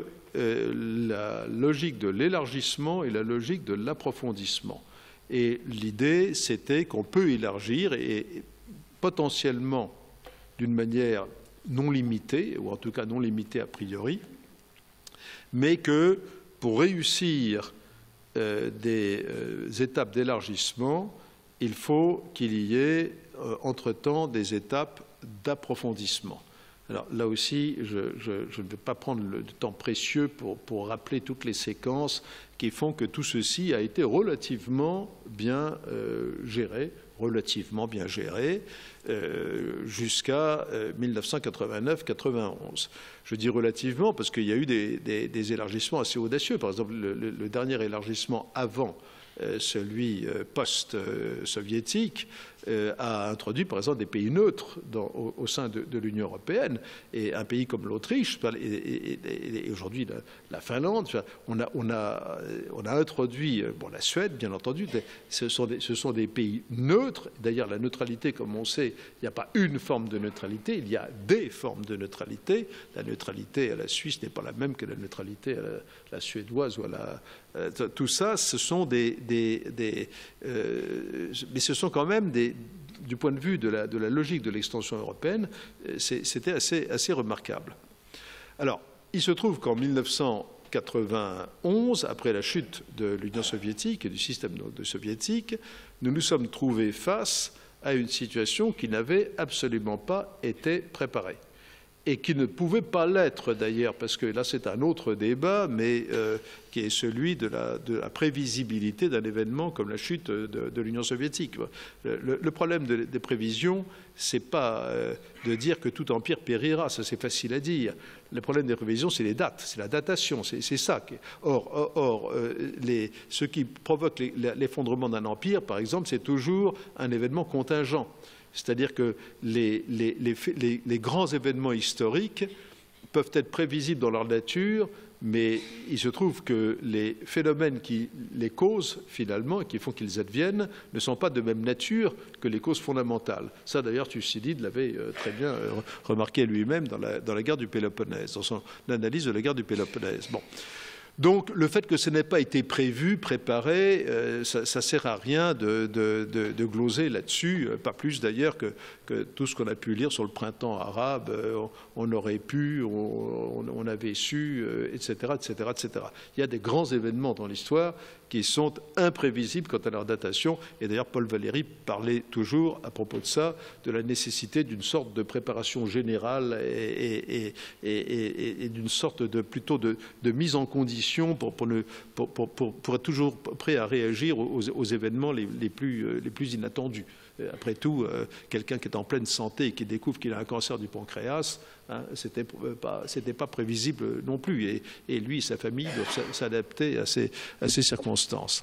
C: la logique de l'élargissement et la logique de l'approfondissement. Et l'idée, c'était qu'on peut élargir, et, et potentiellement d'une manière non limitée, ou en tout cas non limitée a priori, mais que pour réussir euh, des euh, étapes d'élargissement, il faut qu'il y ait euh, entre-temps des étapes d'approfondissement. Alors là aussi, je, je, je ne vais pas prendre le temps précieux pour, pour rappeler toutes les séquences qui font que tout ceci a été relativement bien euh, géré, relativement bien géré, euh, jusqu'à euh, mille neuf cent quatre-vingt-neuf quatre-vingt-onze. Je dis relativement parce qu'il y a eu des, des, des élargissements assez audacieux. Par exemple, le, le, le dernier élargissement avant euh, celui euh, post-soviétique, euh, a introduit par exemple des pays neutres dans, au, au sein de, de l'Union européenne. Et un pays comme l'Autriche, et, et, et, et aujourd'hui la, la Finlande, on a, on, a, on a introduit, bon, la Suède bien entendu, ce sont des, ce sont des pays neutres. D'ailleurs la neutralité, comme on sait, il n'y a pas une forme de neutralité, il y a des formes de neutralité. La neutralité à la Suisse n'est pas la même que la neutralité à la, la suédoise ou à la... Euh, tout ça, ce sont des... des, des euh, mais ce sont quand même des... Du point de vue de la, de la logique de l'extension européenne, c'était assez, assez remarquable. Alors, il se trouve qu'en mille neuf cent quatre-vingt-onze, après la chute de l'Union soviétique et du système de soviétique, nous nous sommes trouvés face à une situation qui n'avait absolument pas été préparée. Et qui ne pouvait pas l'être d'ailleurs, parce que là c'est un autre débat, mais euh, qui est celui de la, de la prévisibilité d'un événement comme la chute de, de l'Union soviétique. Le, le problème de, des prévisions, c'est pas euh, de dire que tout empire périra, ça c'est facile à dire. Le problème des prévisions, c'est les dates, c'est la datation, c'est ça. Or, or, or euh, les, ce qui provoque l'effondrement d'un empire, par exemple, c'est toujours un événement contingent. C'est-à-dire que les, les, les, les grands événements historiques peuvent être prévisibles dans leur nature, mais il se trouve que les phénomènes qui les causent finalement et qui font qu'ils adviennent ne sont pas de même nature que les causes fondamentales. Ça d'ailleurs Thucydide l'avait très bien remarqué lui-même dans la, dans la guerre du Péloponnèse, dans son analyse de la guerre du Péloponnèse. Bon. Donc le fait que ce n'ait pas été prévu, préparé, euh, ça ne sert à rien de, de, de, de gloser là-dessus, pas plus d'ailleurs que, que tout ce qu'on a pu lire sur le printemps arabe, euh, on, on aurait pu, on, on avait su, euh, et cetera, et cetera, et cetera. Il y a des grands événements dans l'histoire qui sont imprévisibles quant à leur datation. Et d'ailleurs, Paul Valéry parlait toujours, à propos de ça, de la nécessité d'une sorte de préparation générale et, et, et, et, et d'une sorte de, plutôt de, de mise en condition pour, pour, ne, pour, pour, pour, pour être toujours prêt à réagir aux, aux événements les, les, plus, les plus inattendus. Après tout, euh, quelqu'un qui est en pleine santé et qui découvre qu'il a un cancer du pancréas, hein, c'était pas, c'était pas prévisible non plus. Et, et lui et sa famille doivent s'adapter à ces, à ces circonstances.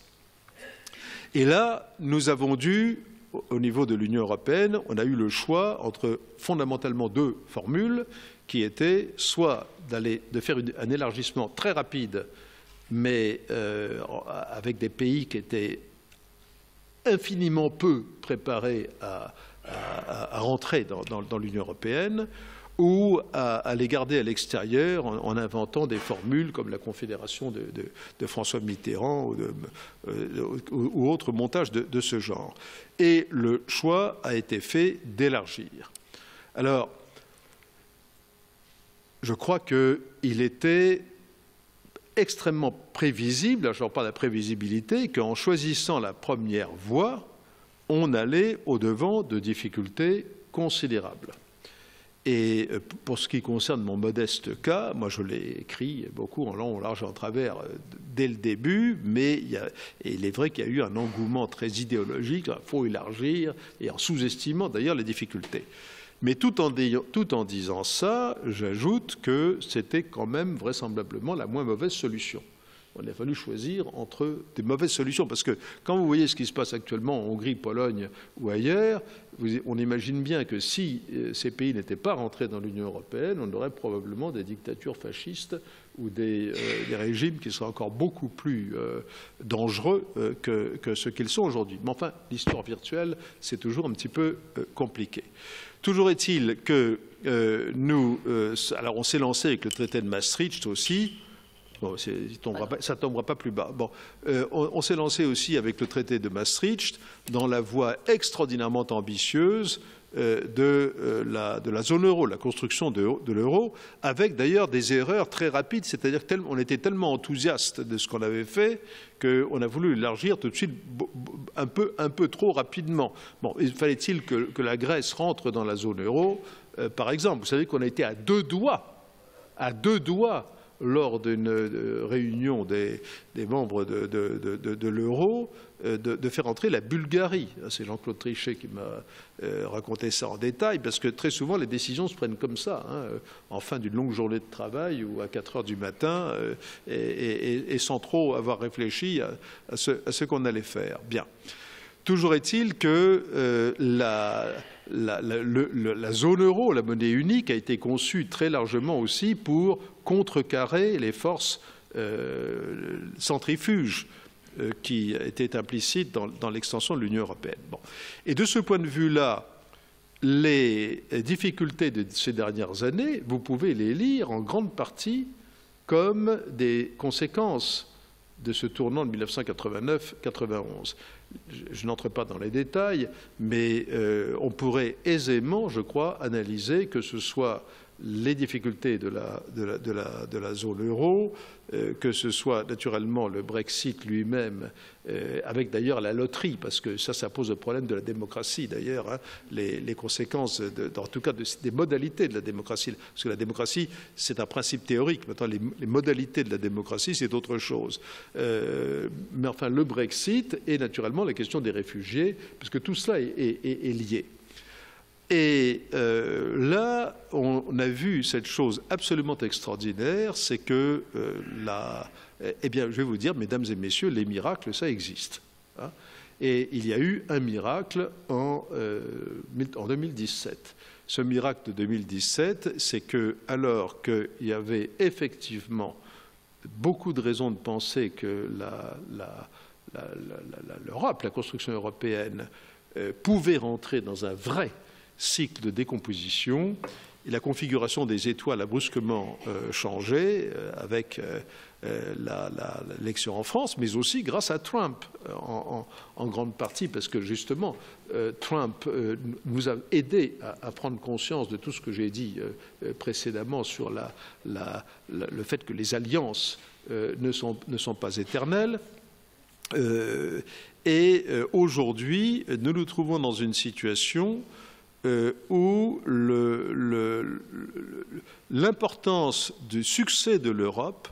C: Et là, nous avons dû, au niveau de l'Union européenne, on a eu le choix entre fondamentalement deux formules qui étaient soit d'aller, de faire une, un élargissement très rapide, mais euh, avec des pays qui étaient infiniment peu préparés à, à, à rentrer dans, dans, dans l'Union européenne, ou à, à les garder à l'extérieur en, en inventant des formules comme la Confédération de, de, de François Mitterrand ou, de, euh, ou, ou autres montages de, de ce genre. Et le choix a été fait d'élargir. Alors, je crois qu'il était extrêmement prévisible, je ne parle pas de la prévisibilité, qu'en choisissant la première voie, on allait au-devant de difficultés considérables. Et pour ce qui concerne mon modeste cas, moi je l'ai écrit beaucoup en long, en large et en travers dès le début, mais il, y a, et il est vrai qu'il y a eu un engouement très idéologique, il faut élargir, et en sous-estimant d'ailleurs les difficultés. Mais tout en, tout en disant ça, j'ajoute que c'était quand même vraisemblablement la moins mauvaise solution. On a fallu choisir entre des mauvaises solutions, parce que quand vous voyez ce qui se passe actuellement en Hongrie, Pologne ou ailleurs, vous, on imagine bien que si ces pays n'étaient pas rentrés dans l'Union européenne, on aurait probablement des dictatures fascistes ou des, euh, des régimes qui seraient encore beaucoup plus euh, dangereux euh, que, que ce qu'ils sont aujourd'hui. Mais enfin, l'histoire virtuelle, c'est toujours un petit peu euh, compliqué. Toujours est-il que euh, nous, euh, alors on s'est lancé avec le traité de Maastricht aussi. Bon, tombera pas, ça ne tombera pas plus bas. Bon, euh, on, on s'est lancé aussi avec le traité de Maastricht dans la voie extraordinairement ambitieuse euh, de, euh, la, de la zone euro, la construction de, de l'euro, avec d'ailleurs des erreurs très rapides, c'est-à-dire qu'on était tellement enthousiaste de ce qu'on avait fait qu'on a voulu élargir tout de suite un peu, un peu trop rapidement. Bon, il fallait-il que, que la Grèce rentre dans la zone euro, euh, par exemple. Vous savez qu'on a été à deux doigts, à deux doigts, lors d'une réunion des, des membres de, de, de, de l'euro, de, de faire entrer la Bulgarie. C'est Jean-Claude Trichet qui m'a euh, raconté ça en détail, parce que très souvent les décisions se prennent comme ça, hein, en fin d'une longue journée de travail ou à quatre heures du matin, euh, et, et, et sans trop avoir réfléchi à, à ce, à ce qu'on allait faire. Bien. Toujours est-il que euh, la, la, la, le, la zone euro, la monnaie unique, a été conçue très largement aussi pour contrecarrer les forces euh, centrifuges euh, qui étaient implicites dans, dans l'extension de l'Union européenne. Bon. Et de ce point de vue-là, les difficultés de ces dernières années, vous pouvez les lire en grande partie comme des conséquences de ce tournant de mille neuf cent quatre-vingt-neuf quatre-vingt-onze. Je, je n'entre pas dans les détails, mais euh, on pourrait aisément, je crois, analyser que ce soit les difficultés de la, de la, de la, de la zone euro, euh, que ce soit naturellement le Brexit lui-même, euh, avec d'ailleurs la loterie, parce que ça, ça pose le problème de la démocratie d'ailleurs, hein, les, les conséquences, de, en tout cas de, des modalités de la démocratie, parce que la démocratie, c'est un principe théorique, maintenant les, les modalités de la démocratie, c'est autre chose. Euh, mais enfin, le Brexit et naturellement la question des réfugiés, parce que tout cela est, est, est, est lié. Et euh, là, on a vu cette chose absolument extraordinaire, c'est que euh, la, eh bien, je vais vous dire, mesdames et messieurs, les miracles, ça existe. Hein. Et il y a eu un miracle en, euh, en deux mille dix-sept. Ce miracle de deux mille dix-sept, c'est que, alors qu'il y avait effectivement beaucoup de raisons de penser que la, la, la, la, l'Europe, la construction européenne, euh, pouvait rentrer dans un vrai cycle de décomposition, et la configuration des étoiles a brusquement euh, changé euh, avec euh, l'élection en France, mais aussi grâce à Trump, en, en, en grande partie, parce que justement, euh, Trump euh, nous a aidé à, à prendre conscience de tout ce que j'ai dit euh, précédemment sur la, la, la, le fait que les alliances euh, ne, sont, ne sont pas éternelles. Euh, et euh, aujourd'hui, nous nous trouvons dans une situation Euh, où l'importance du succès de l'Europe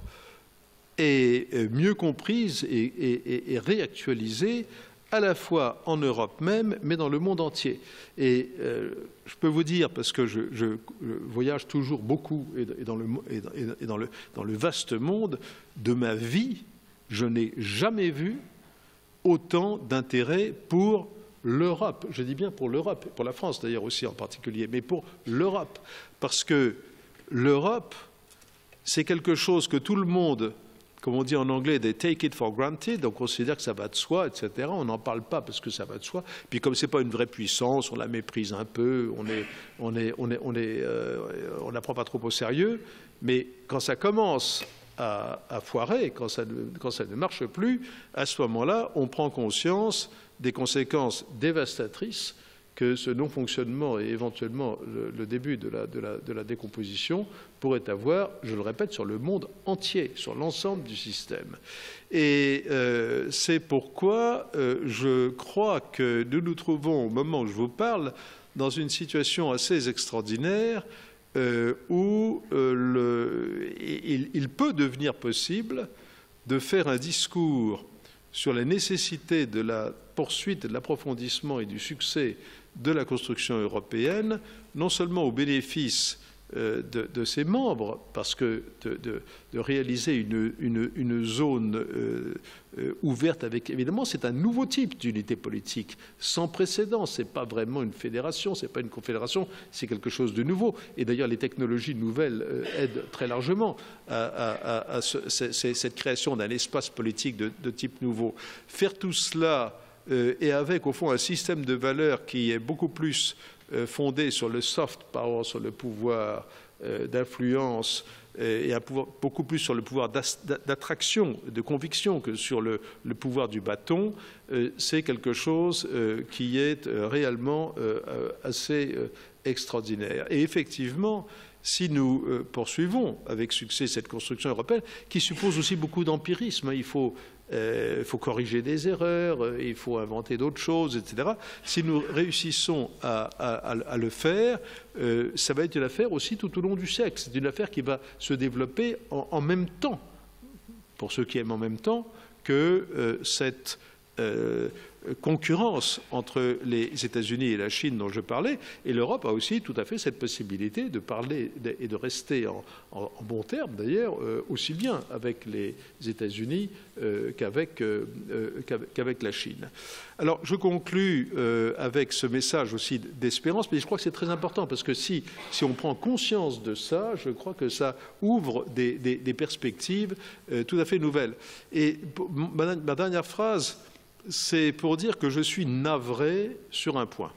C: est mieux comprise et, et, et réactualisée à la fois en Europe même, mais dans le monde entier. Et euh, je peux vous dire, parce que je, je, je voyage toujours beaucoup et dans, le, et dans, le, dans le vaste monde, de ma vie, je n'ai jamais vu autant d'intérêt pour l'Europe, je dis bien pour l'Europe, pour la France d'ailleurs aussi en particulier, mais pour l'Europe, parce que l'Europe, c'est quelque chose que tout le monde, comme on dit en anglais, they take it for granted, donc on considère que ça va de soi, et cetera. On n'en parle pas parce que ça va de soi. Puis comme c'est pas une vraie puissance, on la méprise un peu, on est, on est, on est, on est, euh, on la prend pas trop au sérieux. Mais quand ça commence à, à foirer, quand ça, quand ça ne marche plus, à ce moment-là, on prend conscience des conséquences dévastatrices que ce non-fonctionnement et éventuellement le, le début de la, de, la, de la décomposition pourrait avoir, je le répète, sur le monde entier, sur l'ensemble du système. Et euh, c'est pourquoi euh, je crois que nous nous trouvons, au moment où je vous parle, dans une situation assez extraordinaire euh, où euh, le, il, il peut devenir possible de faire un discours sur la nécessité de la poursuite, de l'approfondissement et du succès de la construction européenne, non seulement au bénéfice euh, de, de ses membres, parce que de, de, de réaliser une, une, une zone euh, euh, ouverte avec, évidemment, c'est un nouveau type d'unité politique, sans précédent. Ce n'est pas vraiment une fédération, ce n'est pas une confédération, c'est quelque chose de nouveau. Et d'ailleurs, les technologies nouvelles euh, aident très largement à, à, à, à ce, c cette création d'un espace politique de, de type nouveau. Faire tout cela Euh, et avec, au fond, un système de valeurs qui est beaucoup plus euh, fondé sur le soft power, sur le pouvoir euh, d'influence, et un pouvoir beaucoup plus sur le pouvoir d'attraction, de conviction que sur le, le pouvoir du bâton, euh, c'est quelque chose euh, qui est euh, réellement euh, assez euh, extraordinaire. Et effectivement, si nous euh, poursuivons avec succès cette construction européenne, qui suppose aussi beaucoup d'empirisme, hein, il faut Euh, il faut corriger des erreurs, euh, il faut inventer d'autres choses, et cetera. Si nous réussissons à, à, à le faire, euh, ça va être une affaire aussi tout au long du siècle. C'est une affaire qui va se développer en, en même temps, pour ceux qui aiment en même temps, que euh, cette euh, concurrence entre les États-Unis et la Chine dont je parlais, et l'Europe a aussi tout à fait cette possibilité de parler et de rester en, en, en bons termes d'ailleurs, euh, aussi bien avec les États-Unis euh, qu'avec euh, qu'avec la Chine. Alors je conclus euh, avec ce message aussi d'espérance, mais je crois que c'est très important parce que si, si on prend conscience de ça, je crois que ça ouvre des, des, des perspectives euh, tout à fait nouvelles. Et pour, ma, ma dernière phrase, c'est pour dire que je suis navré sur un point.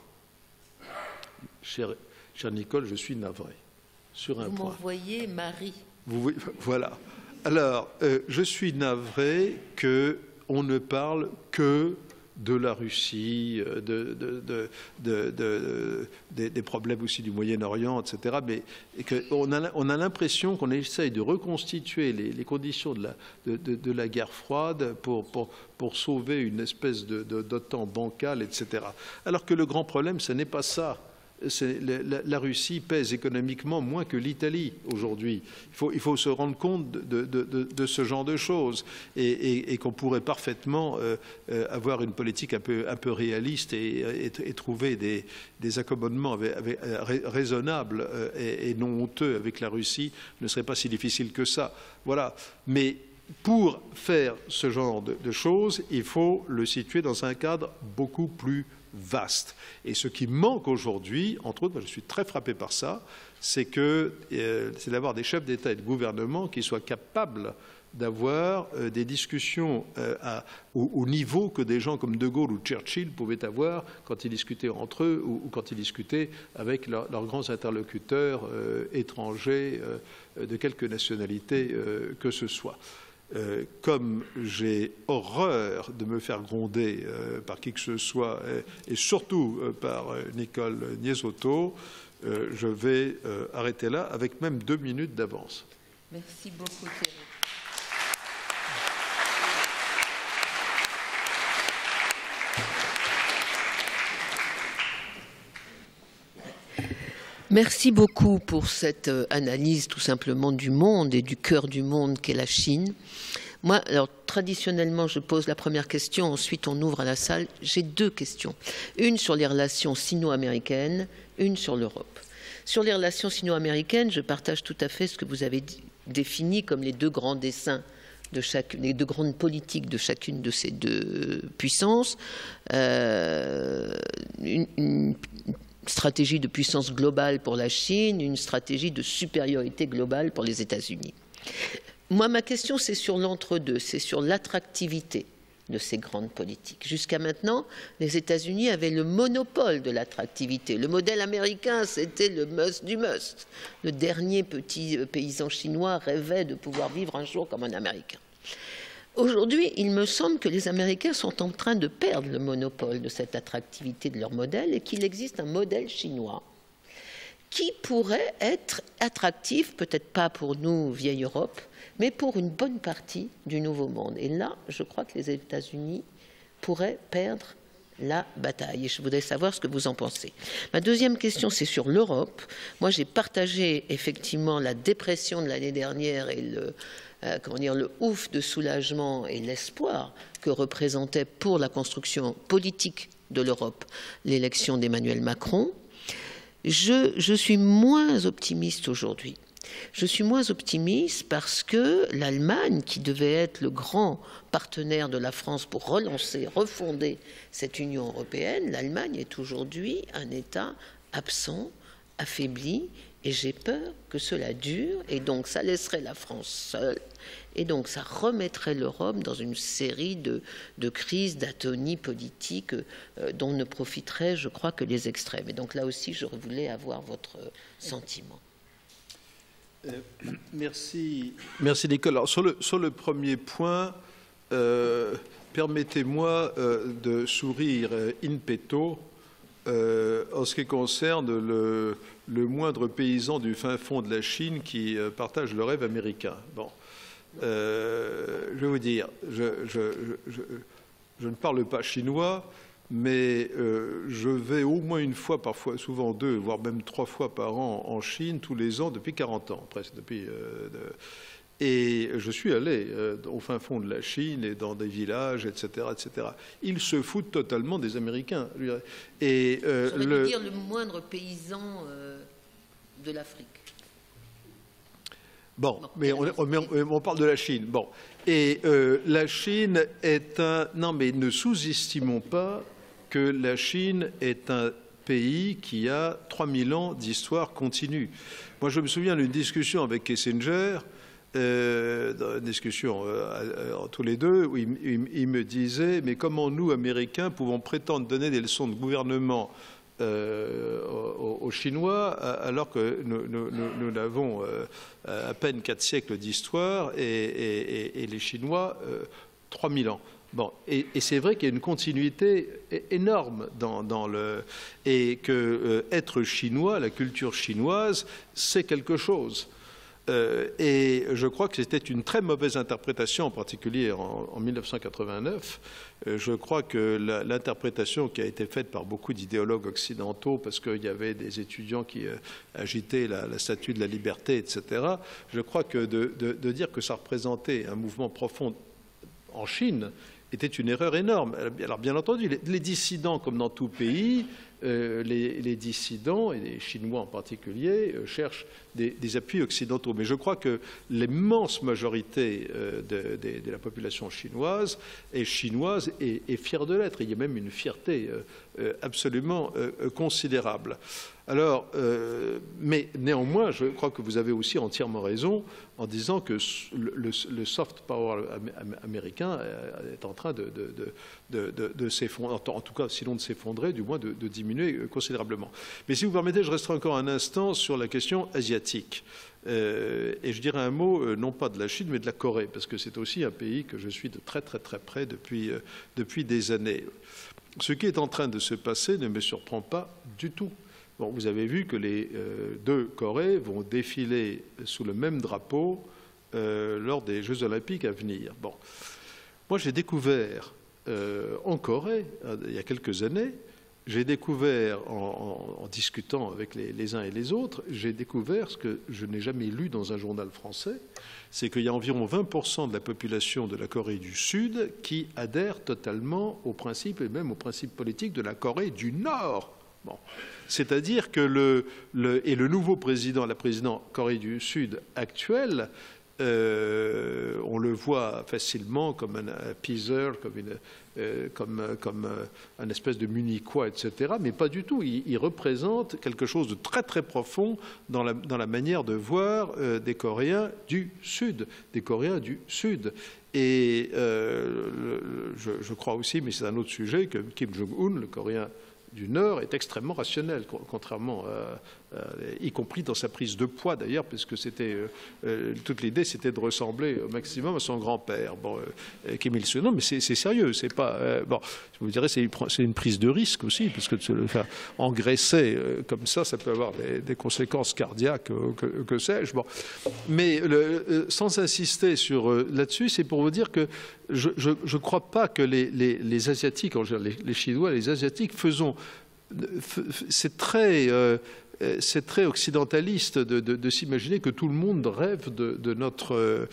C: Cher, cher Nicole, je suis navré sur un
B: Vous
C: point.
B: Vous m'envoyez Marie.
C: Vous, voilà. Alors, euh, je suis navré qu'on ne parle que de la Russie, de, de, de, de, de, de, des problèmes aussi du Moyen-Orient, et cetera. Mais on a, on a l'impression qu'on essaye de reconstituer les, les conditions de la, de, de, de la guerre froide pour, pour, pour sauver une espèce de, de, d'OTAN bancale, et cetera. Alors que le grand problème, ce n'est pas ça. La, la Russie pèse économiquement moins que l'Italie aujourd'hui. Il faut, il faut se rendre compte de, de, de, de ce genre de choses et, et, et qu'on pourrait parfaitement euh, avoir une politique un peu, un peu réaliste et, et, et trouver des, des accommodements avec, avec, raisonnables et, et non honteux avec la Russie ne serait pas si difficile que ça. Voilà. Mais pour faire ce genre de, de choses, il faut le situer dans un cadre beaucoup plus vaste. Et ce qui manque aujourd'hui, entre autres, moi je suis très frappé par ça, c'est que euh, c'est d'avoir des chefs d'État et de gouvernement qui soient capables d'avoir euh, des discussions euh, à, au, au niveau que des gens comme De Gaulle ou Churchill pouvaient avoir quand ils discutaient entre eux ou, ou quand ils discutaient avec leur, leurs grands interlocuteurs euh, étrangers euh, de quelque nationalité euh, que ce soit. Euh, comme j'ai horreur de me faire gronder euh, par qui que ce soit, euh, et surtout euh, par euh, Nicole Niesotto, euh, je vais euh, arrêter là, avec même deux minutes d'avance.
B: Merci beaucoup, Thierry. Merci beaucoup pour cette analyse tout simplement du monde et du cœur du monde qu'est la Chine. Moi, alors traditionnellement, je pose la première question, ensuite on ouvre à la salle. J'ai deux questions. Une sur les relations sino-américaines, une sur l'Europe. Sur les relations sino-américaines, je partage tout à fait ce que vous avez défini comme les deux grands desseins de chacune, les deux grandes politiques de chacune de ces deux puissances. Euh, une, une stratégie de puissance globale pour la Chine, une stratégie de supériorité globale pour les États-Unis. Moi, ma question, c'est sur l'entre-deux, c'est sur l'attractivité de ces grandes politiques. Jusqu'à maintenant, les États-Unis avaient le monopole de l'attractivité. Le modèle américain, c'était le must du must. Le dernier petit paysan chinois rêvait de pouvoir vivre un jour comme un Américain. Aujourd'hui, il me semble que les Américains sont en train de perdre le monopole de cette attractivité de leur modèle et qu'il existe un modèle chinois qui pourrait être attractif, peut-être pas pour nous, vieille Europe, mais pour une bonne partie du Nouveau Monde. Et là, je crois que les États-Unis pourraient perdre la bataille. Et je voudrais savoir ce que vous en pensez. Ma deuxième question, c'est sur l'Europe. Moi, j'ai partagé effectivement la dépression de l'année dernière et le, euh, comment dire, le ouf de soulagement et l'espoir que représentait pour la construction politique de l'Europe l'élection d'Emmanuel Macron. Je, je suis moins optimiste aujourd'hui. Je suis moins optimiste parce que l'Allemagne, qui devait être le grand partenaire de la France pour relancer, refonder cette Union européenne, l'Allemagne est aujourd'hui un État absent, affaibli, et j'ai peur que cela dure, et donc ça laisserait la France seule, et donc ça remettrait l'Europe dans une série de, de crises, d'atonie politique euh, dont ne profiteraient, je crois, que les extrêmes. Et donc là aussi, je voulais avoir votre sentiment.
C: Euh, merci, merci Nicole. Alors, sur, le, sur le premier point, euh, permettez-moi euh, de sourire in petto euh, en ce qui concerne le, le moindre paysan du fin fond de la Chine qui euh, partage le rêve américain. Bon, euh, je vais vous dire, je, je, je, je ne parle pas chinois, mais euh, je vais au moins une fois, parfois souvent deux, voire même trois fois par an en Chine, tous les ans, depuis quarante ans, presque. Depuis, euh, de... Et je suis allé euh, au fin fond de la Chine et dans des villages, et cetera, et cetera. Ils se foutent totalement des Américains. Et
B: euh, J'aurais le... dû dire le moindre paysan euh, de l'Afrique.
C: Bon, bon, mais on, on, on parle de la Chine. Bon, et euh, la Chine est un... Non, mais ne sous-estimons pas que la Chine est un pays qui a trois mille ans d'histoire continue. Moi, je me souviens d'une discussion avec Kissinger, euh, une discussion euh, tous les deux, où il, il, il me disait, mais comment nous, Américains, pouvons prétendre donner des leçons de gouvernement Euh, aux, aux Chinois, alors que nous, nous, nous, nous avons euh, à peine quatre siècles d'histoire et, et, et les Chinois euh, trois mille ans. Bon, et, et c'est vrai qu'il y a une continuité énorme dans, dans le et que euh, être chinois, la culture chinoise, c'est quelque chose. Euh, et je crois que c'était une très mauvaise interprétation, en particulier en, en mille neuf cent quatre-vingt-neuf. Euh, je crois que l'interprétation qui a été faite par beaucoup d'idéologues occidentaux, parce qu'il y avait des étudiants qui euh, agitaient la, la statue de la liberté, et cetera, je crois que de, de, de dire que ça représentait un mouvement profond en Chine était une erreur énorme. Alors bien entendu, les, les dissidents, comme dans tout pays, euh, les, les dissidents, et les Chinois en particulier, euh, cherchent des, des appuis occidentaux. Mais je crois que l'immense majorité euh, de, de, de la population chinoise est chinoise et, et fière de l'être. Il y a même une fierté euh, euh, absolument euh, considérable. Alors, euh, mais néanmoins, je crois que vous avez aussi entièrement raison en disant que le, le, le soft power américain est en train de, de, de, de, de s'effondrer, en tout cas, sinon de s'effondrer, du moins de, de diminuer considérablement. Mais si vous permettez, je resterai encore un instant sur la question asiatique. Euh, et je dirais un mot, euh, non pas de la Chine, mais de la Corée, parce que c'est aussi un pays que je suis de très très très près depuis, euh, depuis des années. Ce qui est en train de se passer ne me surprend pas du tout. Bon, vous avez vu que les euh, deux Corées vont défiler sous le même drapeau euh, lors des Jeux Olympiques à venir. Bon, moi j'ai découvert euh, en Corée, il y a quelques années, j'ai découvert en, en, en discutant avec les, les uns et les autres, j'ai découvert ce que je n'ai jamais lu dans un journal français, c'est qu'il y a environ vingt pour cent de la population de la Corée du Sud qui adhère totalement aux principes et même aux principes politiques de la Corée du Nord. Bon. C'est-à-dire que le, le, et le nouveau président, la présidente Corée du Sud actuelle, euh, on le voit facilement comme un appeaser, comme, une, euh, comme, comme un espèce de munichois, et cetera. Mais pas du tout. Il, il représente quelque chose de très très profond dans la, dans la manière de voir euh, des Coréens du Sud, des Coréens du Sud. Et euh, le, je, je crois aussi, mais c'est un autre sujet, que Kim Jong-un, le Coréen du Nord, est extrêmement rationnel, contrairement à, à, y compris dans sa prise de poids d'ailleurs, puisque c'était euh, toute l'idée, c'était de ressembler au maximum à son grand-père. Bon, euh, Kim Il-sung, non, mais c'est sérieux, c'est pas euh, bon. Je vous dirais, c'est une, une prise de risque aussi, parce que de se le faire engraisser euh, comme ça, ça peut avoir des, des conséquences cardiaques, euh, que, que sais-je. Bon, mais le, euh, sans insister sur euh, là-dessus, c'est pour vous dire que je ne crois pas que les, les, les Asiatiques, les, les Chinois, les Asiatiques, faisons. C'est très, euh, c'est très occidentaliste de, de, de s'imaginer que tout le monde rêve de, de notre,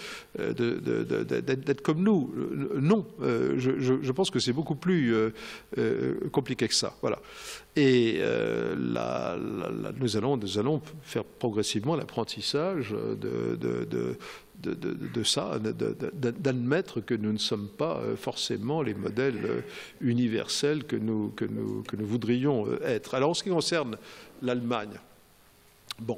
C: d'être comme nous. Non, euh, je, je pense que c'est beaucoup plus euh, euh, compliqué que ça. Voilà. Et euh, là, là, nous, allons, nous allons faire progressivement l'apprentissage de, de, de De, de, de ça, d'admettre que nous ne sommes pas forcément les modèles universels que nous, que nous, que nous voudrions être. Alors, en ce qui concerne l'Allemagne, bon,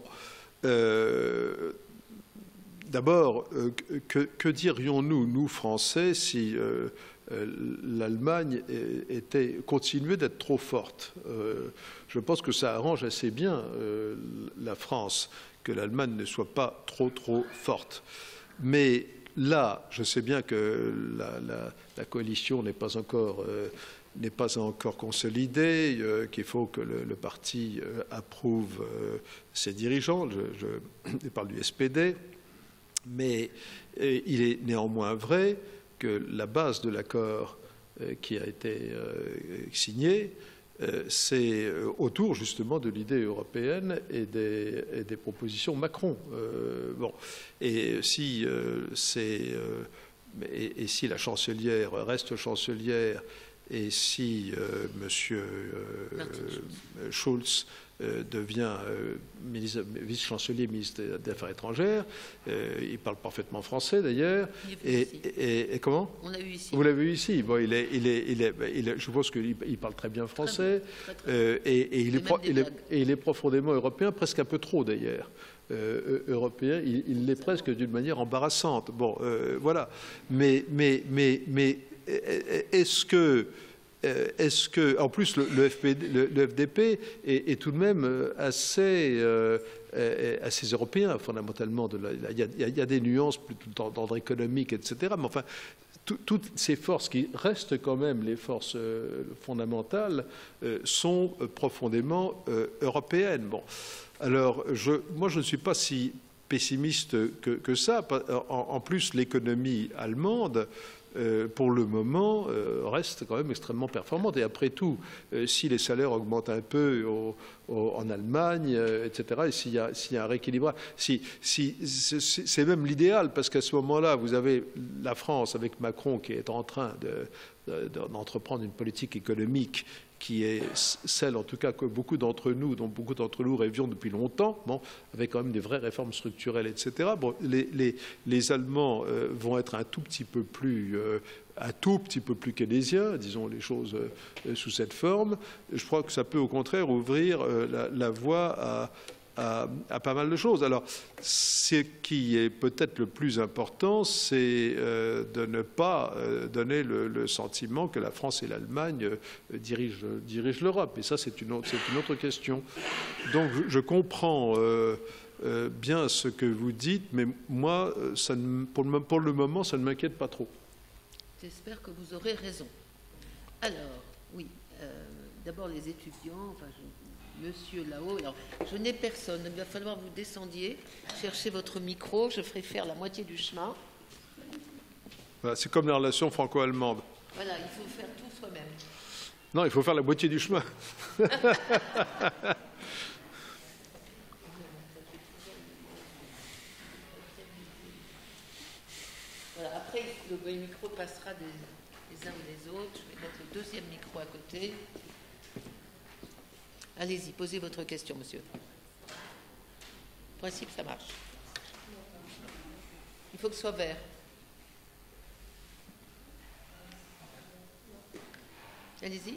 C: euh, d'abord, que, que dirions-nous, nous, Français, si euh, l'Allemagne était continuait d'être trop forte? euh, Je pense que ça arrange assez bien euh, la France, que l'Allemagne ne soit pas trop, trop forte. Mais là, je sais bien que la, la, la coalition n'est pas encore... Euh, n'est pas encore consolidé, euh, qu'il faut que le, le parti euh, approuve euh, ses dirigeants, je, je, je parle du S P D, mais euh, il est néanmoins vrai que la base de l'accord euh, qui a été euh, signé, euh, c'est autour justement de l'idée européenne et des, et des propositions Macron. Euh, bon. Et si euh, c'est euh, et, et si la chancelière reste chancelière, et si euh, M. Euh, Schulz euh, devient euh, vice-chancelier, ministre des Affaires étrangères, euh, il parle parfaitement français d'ailleurs. Et, et, et comment?
B: On l'a eu ici.
C: Vous l'avez eu ici. Bon, il est, il est, il est, il est, je pense qu'il il parle très bien français. Très bien, très, très euh, et, et, il est pro, il est, et il est profondément européen, presque un peu trop d'ailleurs. Euh, européen, il, il l'est presque d'une manière embarrassante. Bon, euh, voilà. Mais, mais, mais, mais est-ce que, est-ce que, en plus, le, le, F P D, le, le F D P est, est tout de même assez, euh, assez européen, fondamentalement. De la, il, y a, il y a des nuances plutôt d'ordre économique, et cetera. Mais enfin, tout, toutes ces forces qui restent quand même les forces euh, fondamentales euh, sont profondément euh, européennes. Bon, alors, je, moi, je ne suis pas si pessimiste que, que ça. En, en plus, l'économie allemande, Euh, pour le moment, euh, reste quand même extrêmement performante. Et après tout, euh, si les salaires augmentent un peu au, au, en Allemagne, euh, et cetera, et s'il y a, s'il y a un rééquilibrage, si, si, c'est même l'idéal, parce qu'à ce moment-là, vous avez la France avec Macron qui est en train de, de, d'entreprendre une politique économique qui est celle, en tout cas, que beaucoup d'entre nous, dont beaucoup d'entre nous rêvions depuis longtemps, bon, avec quand même des vraies réformes structurelles, et cetera. Bon, les, les, les Allemands euh, vont être un tout petit peu plus, euh, un tout petit peu plus keynésiens, disons les choses euh, sous cette forme. Je crois que ça peut au contraire ouvrir euh, la, la voie à À, à pas mal de choses. Alors, ce qui est peut-être le plus important, c'est euh, de ne pas euh, donner le, le sentiment que la France et l'Allemagne euh, dirigent, dirigent l'Europe. Et ça, c'est une, c'est une autre question. Donc, je, je comprends euh, euh, bien ce que vous dites, mais moi, ça ne, pour, le, pour le moment, ça ne m'inquiète pas trop.
B: J'espère que vous aurez raison. Alors, oui, euh, d'abord les étudiants, enfin, je... Monsieur là-haut, alors je n'ai personne, il va falloir que vous descendiez, chercher votre micro, je ferai faire la moitié du chemin.
C: Voilà, c'est comme les relations franco-allemandes.
B: Voilà, il faut faire tout soi-même.
C: Non, il faut faire la moitié du chemin.
B: Voilà, après, le micro passera des, des uns ou des autres. Je vais mettre le deuxième micro à côté. Allez-y, posez votre question, monsieur. En principe, ça marche. Il faut que ce soit vert. Allez-y.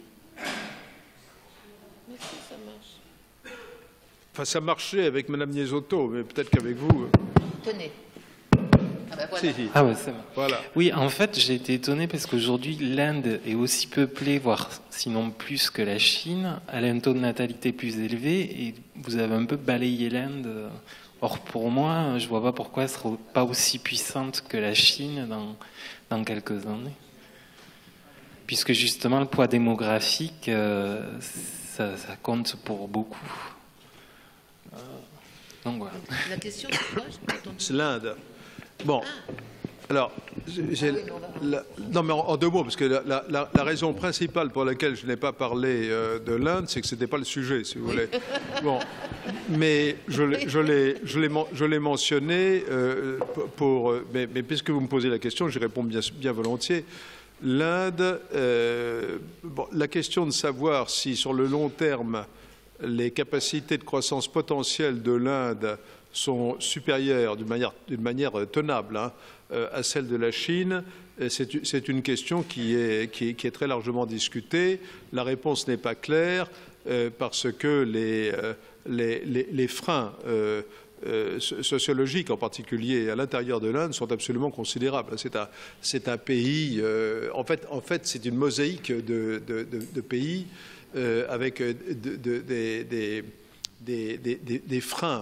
B: Merci, ça marche.
C: Enfin, ça marchait avec Madame Niesotto, mais peut-être qu'avec vous...
B: Tenez. Ah, ben voilà.
D: Si, si. Ah ouais, c'est bon.
C: Voilà.
D: Oui, en fait, j'ai été étonné parce qu'aujourd'hui, l'Inde est aussi peuplée, voire sinon plus que la Chine. Elle a un taux de natalité plus élevé et vous avez un peu balayé l'Inde. Or, pour moi, je ne vois pas pourquoi elle ne sera pas aussi puissante que la Chine dans, dans quelques années. Puisque justement, le poids démographique, euh, ça, ça compte pour beaucoup. Euh, donc voilà.
B: La question, c'est quoi?
C: C'est l'Inde. Bon, ah. alors, j'ai, ah oui, la, non mais en, en deux mots, parce que la, la, la raison principale pour laquelle je n'ai pas parlé euh, de l'Inde, c'est que ce n'était pas le sujet, si vous voulez. Bon, mais je l'ai, je l'ai, je l'ai, je l'ai mentionné, euh, pour, mais, mais puisque vous me posez la question, j'y réponds bien, bien volontiers. L'Inde, euh, bon, la question de savoir si sur le long terme, les capacités de croissance potentielle de l'Inde sont supérieures d'une manière, d'une manière tenable hein, euh, à celle de la Chine, c'est, c'est une question qui est, qui, est, qui est très largement discutée. La réponse n'est pas claire euh, parce que les, euh, les, les, les freins euh, euh, sociologiques, en particulier à l'intérieur de l'Inde, sont absolument considérables. C'est un, c'est un pays, euh, en fait, en fait c'est une mosaïque de, de, de, de pays euh, avec de, de, de, des, des, des, des, des freins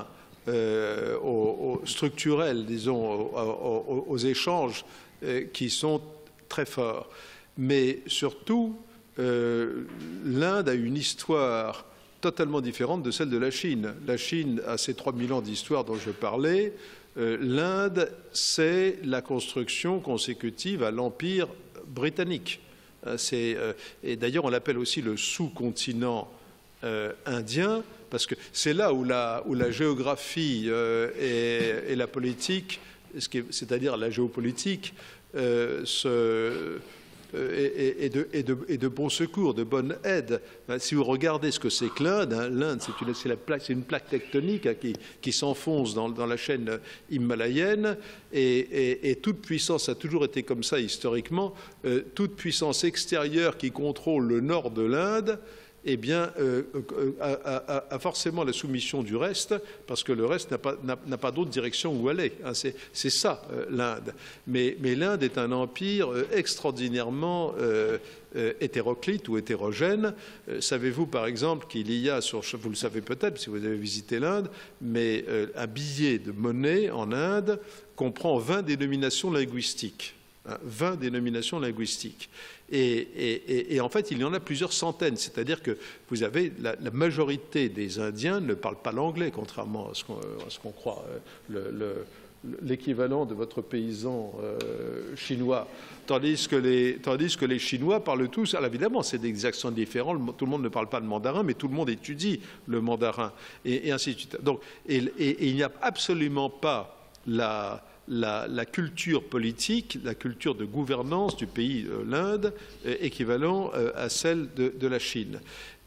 C: euh, aux, aux structurels, disons, aux, aux, aux échanges euh, qui sont très forts. Mais surtout, euh, l'Inde a une histoire totalement différente de celle de la Chine. La Chine a ses trois mille ans d'histoire dont je parlais. Euh, L'Inde, c'est la construction consécutive à l'Empire britannique. Euh, euh, et d'ailleurs, on l'appelle aussi le sous-continent euh, indien, parce que c'est là où la, où la géographie euh, et, et la politique, c'est-à-dire la géopolitique, euh, se... Et, et, de, et, de, et de bon secours, de bonne aide. Si vous regardez ce que c'est que l'Inde, hein, l'Inde c'est une, c'est une plaque tectonique hein, qui, qui s'enfonce dans, dans la chaîne himalayenne, et, et, et toute puissance a toujours été comme ça historiquement, euh, toute puissance extérieure qui contrôle le nord de l'Inde, eh bien, euh, a, a, a forcément la soumission du reste, parce que le reste n'a pas, n'a, n'a pas d'autre direction où aller. Hein, c'est, c'est ça, euh, l'Inde. Mais, mais l'Inde est un empire euh, extraordinairement euh, euh, hétéroclite ou hétérogène. Euh, savez-vous, par exemple, qu'il y a, sur, vous le savez peut-être si vous avez visité l'Inde, mais euh, un billet de monnaie en Inde comprend vingt dénominations linguistiques. Hein, vingt dénominations linguistiques. Et, et, et en fait, il y en a plusieurs centaines. C'est-à-dire que vous avez la, la majorité des Indiens ne parlent pas l'anglais, contrairement à ce qu'on, à ce qu'on croit. Le, le, l'équivalent de votre paysan euh, chinois. Tandis que, les, tandis que les Chinois parlent tous. Alors évidemment, c'est des accents différents. Tout le monde ne parle pas le mandarin, mais tout le monde étudie le mandarin. Et, et ainsi de suite. Donc, et, et, et il n'y a absolument pas la... La, la culture politique, la culture de gouvernance du pays, euh, l'Inde, euh, équivalent euh, à celle de, de la Chine.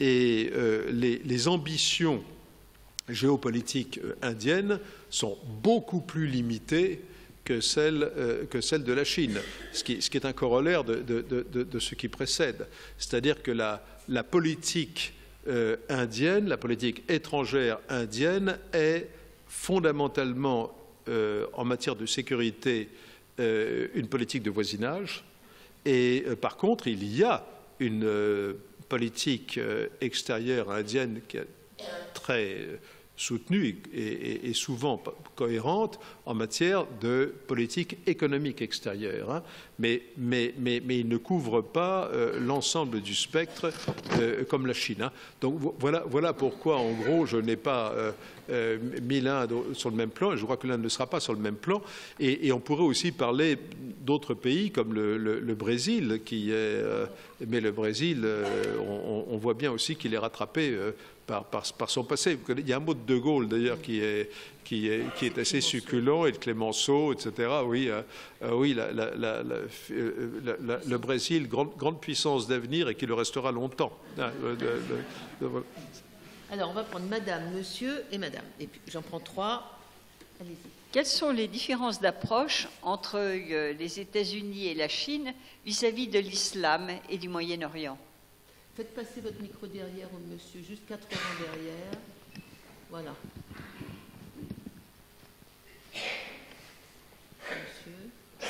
C: Et euh, les, les ambitions géopolitiques euh, indiennes sont beaucoup plus limitées que celles, euh, que celles de la Chine, ce qui, ce qui est un corollaire de, de, de, de ce qui précède. C'est-à-dire que la, la politique euh, indienne, la politique étrangère indienne est fondamentalement Euh, en matière de sécurité, euh, une politique de voisinage. Et euh, par contre, il y a une euh, politique euh, extérieure indienne qui est très soutenue et, et, et souvent cohérente en matière de politique économique extérieure. Hein. Mais, mais, mais, mais il ne couvre pas euh, l'ensemble du spectre euh, comme la Chine. Hein. Donc voilà, voilà pourquoi, en gros, je n'ai pas euh, euh, mis l'Inde sur le même plan, et je crois que l'Inde ne sera pas sur le même plan. Et, et on pourrait aussi parler d'autres pays comme le, le, le Brésil, qui est, euh, mais le Brésil, euh, on, on voit bien aussi qu'il est rattrapé euh, Par, par, par son passé. Il y a un mot de De Gaulle, d'ailleurs, qui est, qui, est, qui est assez succulent, et de Clémenceau, et cetera. Oui, euh, oui la, la, la, la, la, le Brésil, grande, grande puissance d'avenir, et qui le restera longtemps. Ah, de, de, de, de...
B: Alors, on va prendre Madame, Monsieur et Madame. Et puis, j'en prends trois. Allez-y.
E: Quelles sont les différences d'approche entre les États-Unis et la Chine vis-à-vis de l'islam et du Moyen-Orient ?
B: Faites passer votre micro derrière au monsieur, juste quatre rangs derrière. Voilà. Monsieur.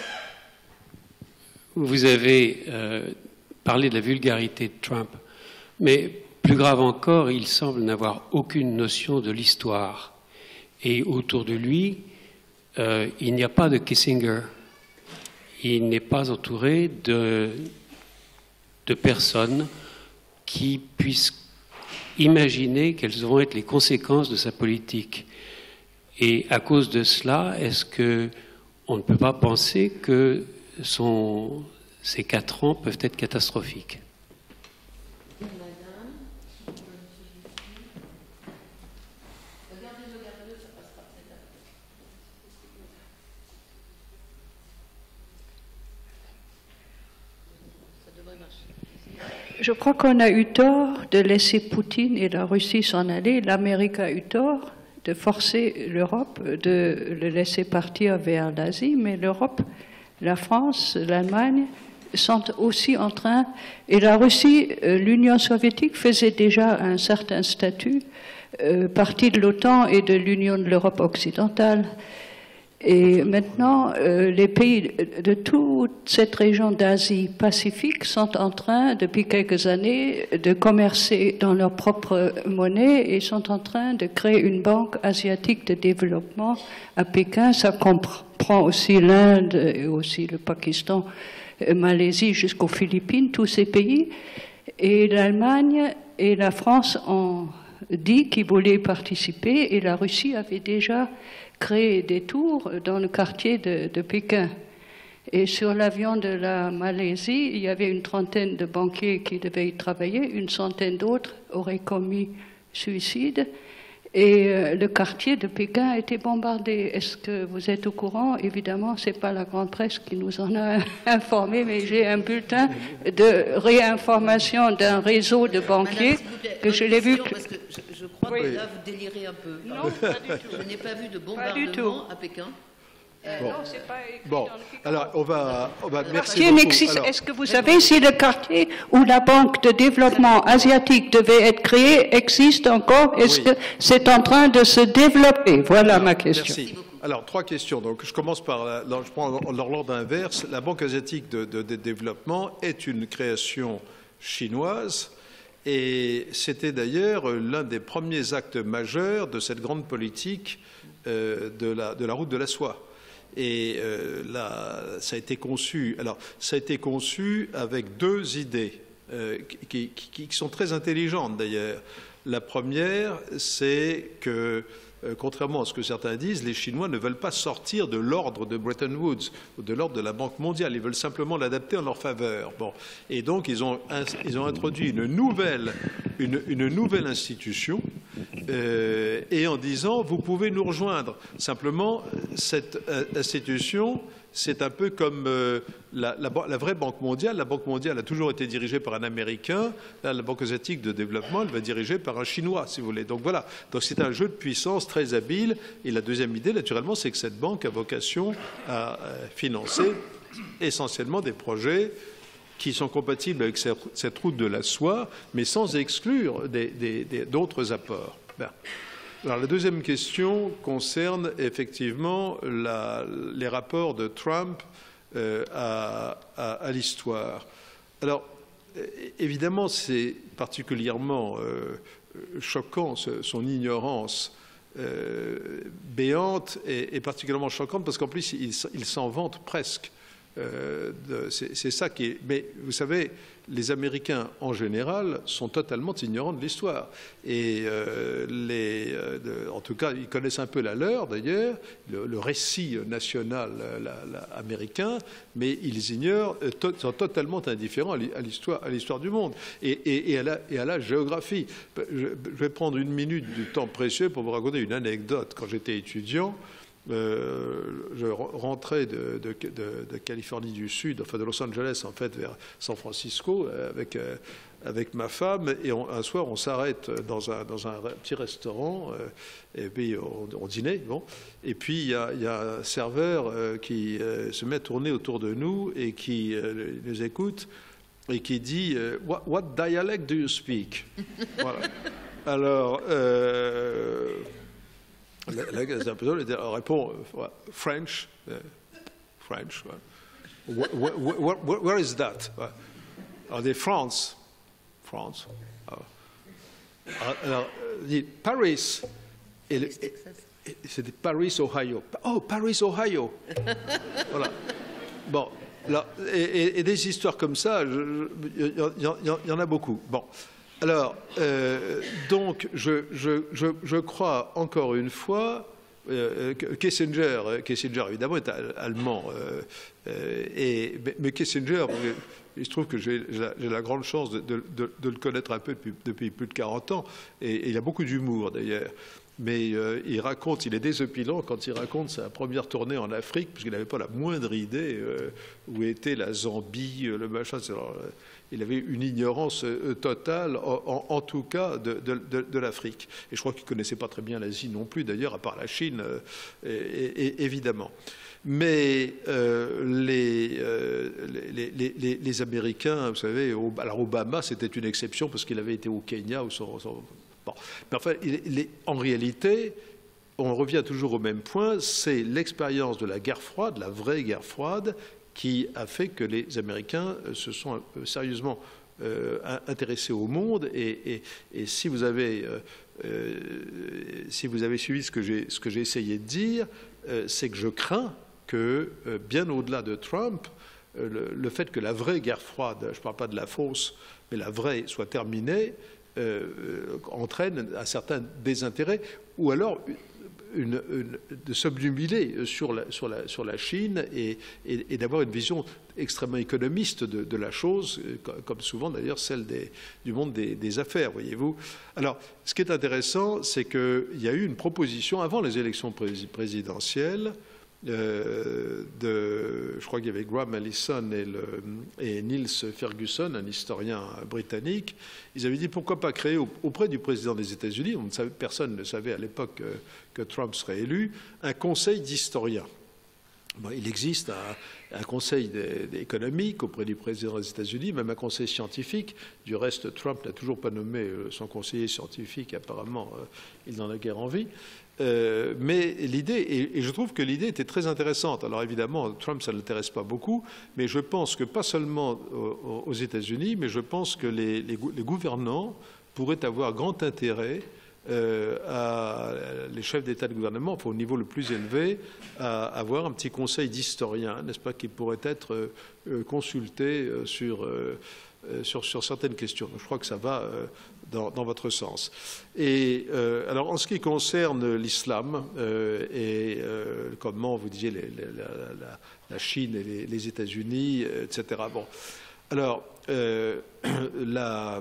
F: Vous avez euh, parlé de la vulgarité de Trump, mais plus grave encore, il semble n'avoir aucune notion de l'histoire. Et autour de lui, euh, il n'y a pas de Kissinger. Il n'est pas entouré de, de personnes qui puissent imaginer quelles vont être les conséquences de sa politique. Et à cause de cela, est-ce qu'on ne peut pas penser que son, ces quatre ans peuvent être catastrophiques ?
G: Je crois qu'on a eu tort de laisser Poutine et la Russie s'en aller. L'Amérique a eu tort de forcer l'Europe, de le laisser partir vers l'Asie. Mais l'Europe, la France, l'Allemagne sont aussi en train... Et la Russie, l'Union soviétique faisait déjà un certain statut, euh, partie de l'OTAN et de l'Union de l'Europe occidentale. Et maintenant, euh, les pays de toute cette région d'Asie-Pacifique sont en train, depuis quelques années, de commercer dans leur propre monnaie et sont en train de créer une banque asiatique de développement à Pékin. Ça comprend aussi l'Inde et aussi le Pakistan, Malaisie jusqu'aux Philippines, tous ces pays. Et l'Allemagne et la France ont dit qu'ils voulaient participer et la Russie avait déjà créé des tours dans le quartier de, de Pékin. Et sur l'avion de la Malaisie, il y avait une trentaine de banquiers qui devaient y travailler, une centaine d'autres auraient commis suicide. Et euh, le quartier de Pékin a été bombardé. Est-ce que vous êtes au courant? Évidemment, ce n'est pas la grande presse qui nous en a informé, mais j'ai un bulletin de réinformation d'un réseau de banquiers Madame, que je l'ai vu.
B: Parce que je, je crois oui. que là, vous délirez un peu.
G: Non, pas du tout.
B: Je n'ai pas vu de bombardement à Pékin.
G: Euh, bon. Non, c'est pas écrit
C: bon.
G: dans le
C: Alors, on va, on va merci
G: Est-ce que vous savez si le quartier où la Banque de développement asiatique devait être créée existe encore? Est-ce oui. que c'est en train de se développer? Voilà Alors, ma question.
C: Merci. Alors, trois questions. Donc, je commence par, la, je prends l'ordre inverse. La Banque asiatique de, de, de développement est une création chinoise. Et c'était d'ailleurs l'un des premiers actes majeurs de cette grande politique euh, de, la, de la route de la soie. Et euh, là, ça a été conçu. Alors, ça a été conçu avec deux idées euh, qui, qui, qui sont très intelligentes d'ailleurs. La première, c'est que, euh, contrairement à ce que certains disent, les Chinois ne veulent pas sortir de l'ordre de Bretton Woods ou de l'ordre de la Banque mondiale. Ils veulent simplement l'adapter en leur faveur. Bon, et donc ils ont, ils ont introduit une nouvelle, une, une nouvelle institution. Euh, et en disant, vous pouvez nous rejoindre. Simplement, cette euh, institution, c'est un peu comme euh, la, la, la vraie Banque mondiale. La Banque mondiale a toujours été dirigée par un Américain. Là, la Banque asiatique de développement, elle va être dirigée par un Chinois, si vous voulez. Donc voilà. Donc c'est un jeu de puissance très habile. Et la deuxième idée, naturellement, c'est que cette banque a vocation à, à financer essentiellement des projets qui sont compatibles avec cette route de la soie, mais sans exclure d'autres apports. Bien. Alors, la deuxième question concerne effectivement la, les rapports de Trump euh, à, à, à l'histoire. Alors, évidemment, c'est particulièrement euh, choquant, ce, son ignorance euh, béante est, est particulièrement choquante parce qu'en plus, il, il s'en vante presque. Euh, c'est ça qui est. Mais vous savez, les Américains en général sont totalement ignorants de l'histoire. Et euh, les, euh, de, en tout cas, ils connaissent un peu la leur d'ailleurs, le, le récit national la, la, américain, mais ils ignorent, euh, to, sont totalement indifférents à l'histoire, à l'histoire du monde et, et, et, à la, et à la géographie. Je, je vais prendre une minute du temps précieux pour vous raconter une anecdote. Quand j'étais étudiant, Euh, je rentrais de, de, de, de Californie du Sud, enfin de Los Angeles en fait, vers San Francisco avec, euh, avec ma femme et on, un soir on s'arrête dans un, dans un petit restaurant euh, et puis on, on dînait, bon, et puis il y a, y a un serveur euh, qui euh, se met à tourner autour de nous et qui euh, nous écoute et qui dit euh, what, what dialect do you speak? Voilà. Alors euh, La, la, la répond uh, French, uh, French. Uh, where, where, where, where is that? Uh, alors, des France, France. Uh, alors, dit Paris. C'était Paris, Ohio. Oh, Paris, Ohio. Voilà. Bon, là, et, et, et des histoires comme ça, il y, y, y en a beaucoup. Bon. Alors, euh, donc, je, je, je, je crois encore une fois, euh, Kissinger, Kissinger évidemment est allemand, euh, euh, et, mais Kissinger, il se trouve que j'ai la, la grande chance de, de, de, de le connaître un peu depuis, depuis plus de quarante ans, et, et il a beaucoup d'humour d'ailleurs. Mais euh, il raconte, il est désopilant quand il raconte sa première tournée en Afrique, parce qu'il n'avait pas la moindre idée euh, où était la Zambie, le machin. Alors, il avait une ignorance euh, totale, en, en, en tout cas, de, de, de, de l'Afrique. Et je crois qu'il ne connaissait pas très bien l'Asie non plus, d'ailleurs, à part la Chine, euh, et, et, évidemment. Mais euh, les, euh, les, les, les, les Américains, vous savez, alors Obama, c'était une exception parce qu'il avait été au Kenya, ou son, son, bon. Mais enfin, il, il est, en réalité, on revient toujours au même point, c'est l'expérience de la guerre froide, la vraie guerre froide, qui a fait que les Américains se sont sérieusement euh, intéressés au monde. Et, et, et si vous avez, euh, euh, si vous avez suivi ce que j'ai ce que j'ai essayé de dire, euh, c'est que je crains que, euh, bien au-delà de Trump, euh, le, le fait que la vraie guerre froide, je ne parle pas de la fausse, mais la vraie soit terminée, euh, entraîne un certain désintérêt, ou alors Une, une, de s'obnubiler sur la, sur, la, sur la Chine et, et, et d'avoir une vision extrêmement économiste de, de la chose, comme souvent d'ailleurs celle des, du monde des, des affaires, voyez-vous. Alors, ce qui est intéressant, c'est qu'il y a eu une proposition avant les élections présidentielles euh, de, je crois qu'il y avait Graham Allison et, le, et Niels Ferguson, un historien britannique. Ils avaient dit pourquoi pas créer auprès du président des États-Unis, on ne savait, personne ne savait à l'époque euh, que Trump serait élu, un conseil d'historiens. Bon, il existe un, un conseil économique auprès du président des États-Unis, même un conseil scientifique. Du reste, Trump n'a toujours pas nommé son conseiller scientifique. Apparemment, euh, il n'en a guère envie. Euh, mais l'idée, et, et je trouve que l'idée était très intéressante. Alors évidemment, Trump, ça ne l'intéresse pas beaucoup, mais je pense que pas seulement aux, aux États-Unis, mais je pense que les, les, les gouvernants pourraient avoir grand intérêt, euh, à les chefs d'État de gouvernement, enfin, au niveau le plus élevé, à avoir un petit conseil d'historiens, n'est-ce pas, qui pourrait être euh, consulté euh, sur, euh, sur, sur certaines questions. Donc, je crois que ça va euh, Dans, dans votre sens. Et euh, alors, en ce qui concerne l'islam euh, et euh, comment vous disiez les, les, la, la, la Chine et les, les États-Unis, et cetera. Bon, alors euh, la,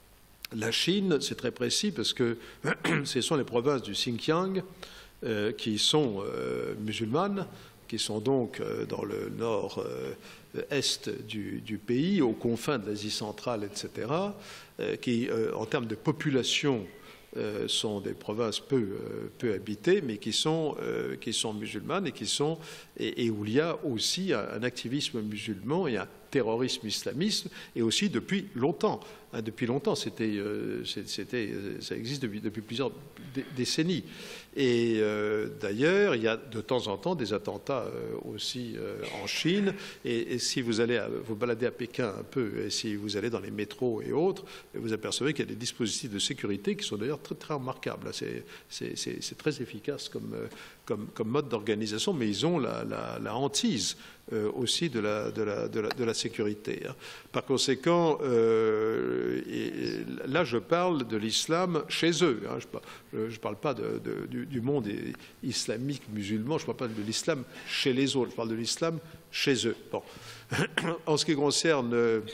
C: la Chine, c'est très précis parce que ce sont les provinces du Xinjiang euh, qui sont euh, musulmanes, qui sont donc euh, dans le nord euh, est du, du pays, aux confins de l'Asie centrale, et cetera, euh, qui, euh, en termes de population, euh, sont des provinces peu, euh, peu habitées, mais qui sont, euh, qui sont musulmanes et, qui sont, et, et où il y a aussi un, un activisme musulman et un terrorisme islamiste, et aussi depuis longtemps. Hein, depuis longtemps, c'était, euh, c'était, ça existe depuis, depuis plusieurs décennies. Et euh, d'ailleurs, il y a de temps en temps des attentats euh, aussi euh, en Chine. Et, et si vous allez à, vous balader à Pékin un peu, et si vous allez dans les métros et autres, vous apercevez qu'il y a des dispositifs de sécurité qui sont d'ailleurs très, très remarquables. C'est, c'est, c'est, c'est très efficace comme, comme, comme mode d'organisation, mais ils ont la, la, la hantise euh, aussi de la, de, la, de, la, de la sécurité. Hein. Par conséquent, euh, et là, je parle de l'islam chez eux. Hein. Je ne parle pas de, de, du, du monde islamique musulman, je ne parle pas de l'islam chez les autres, je parle de l'islam chez eux. Bon. En ce qui concerne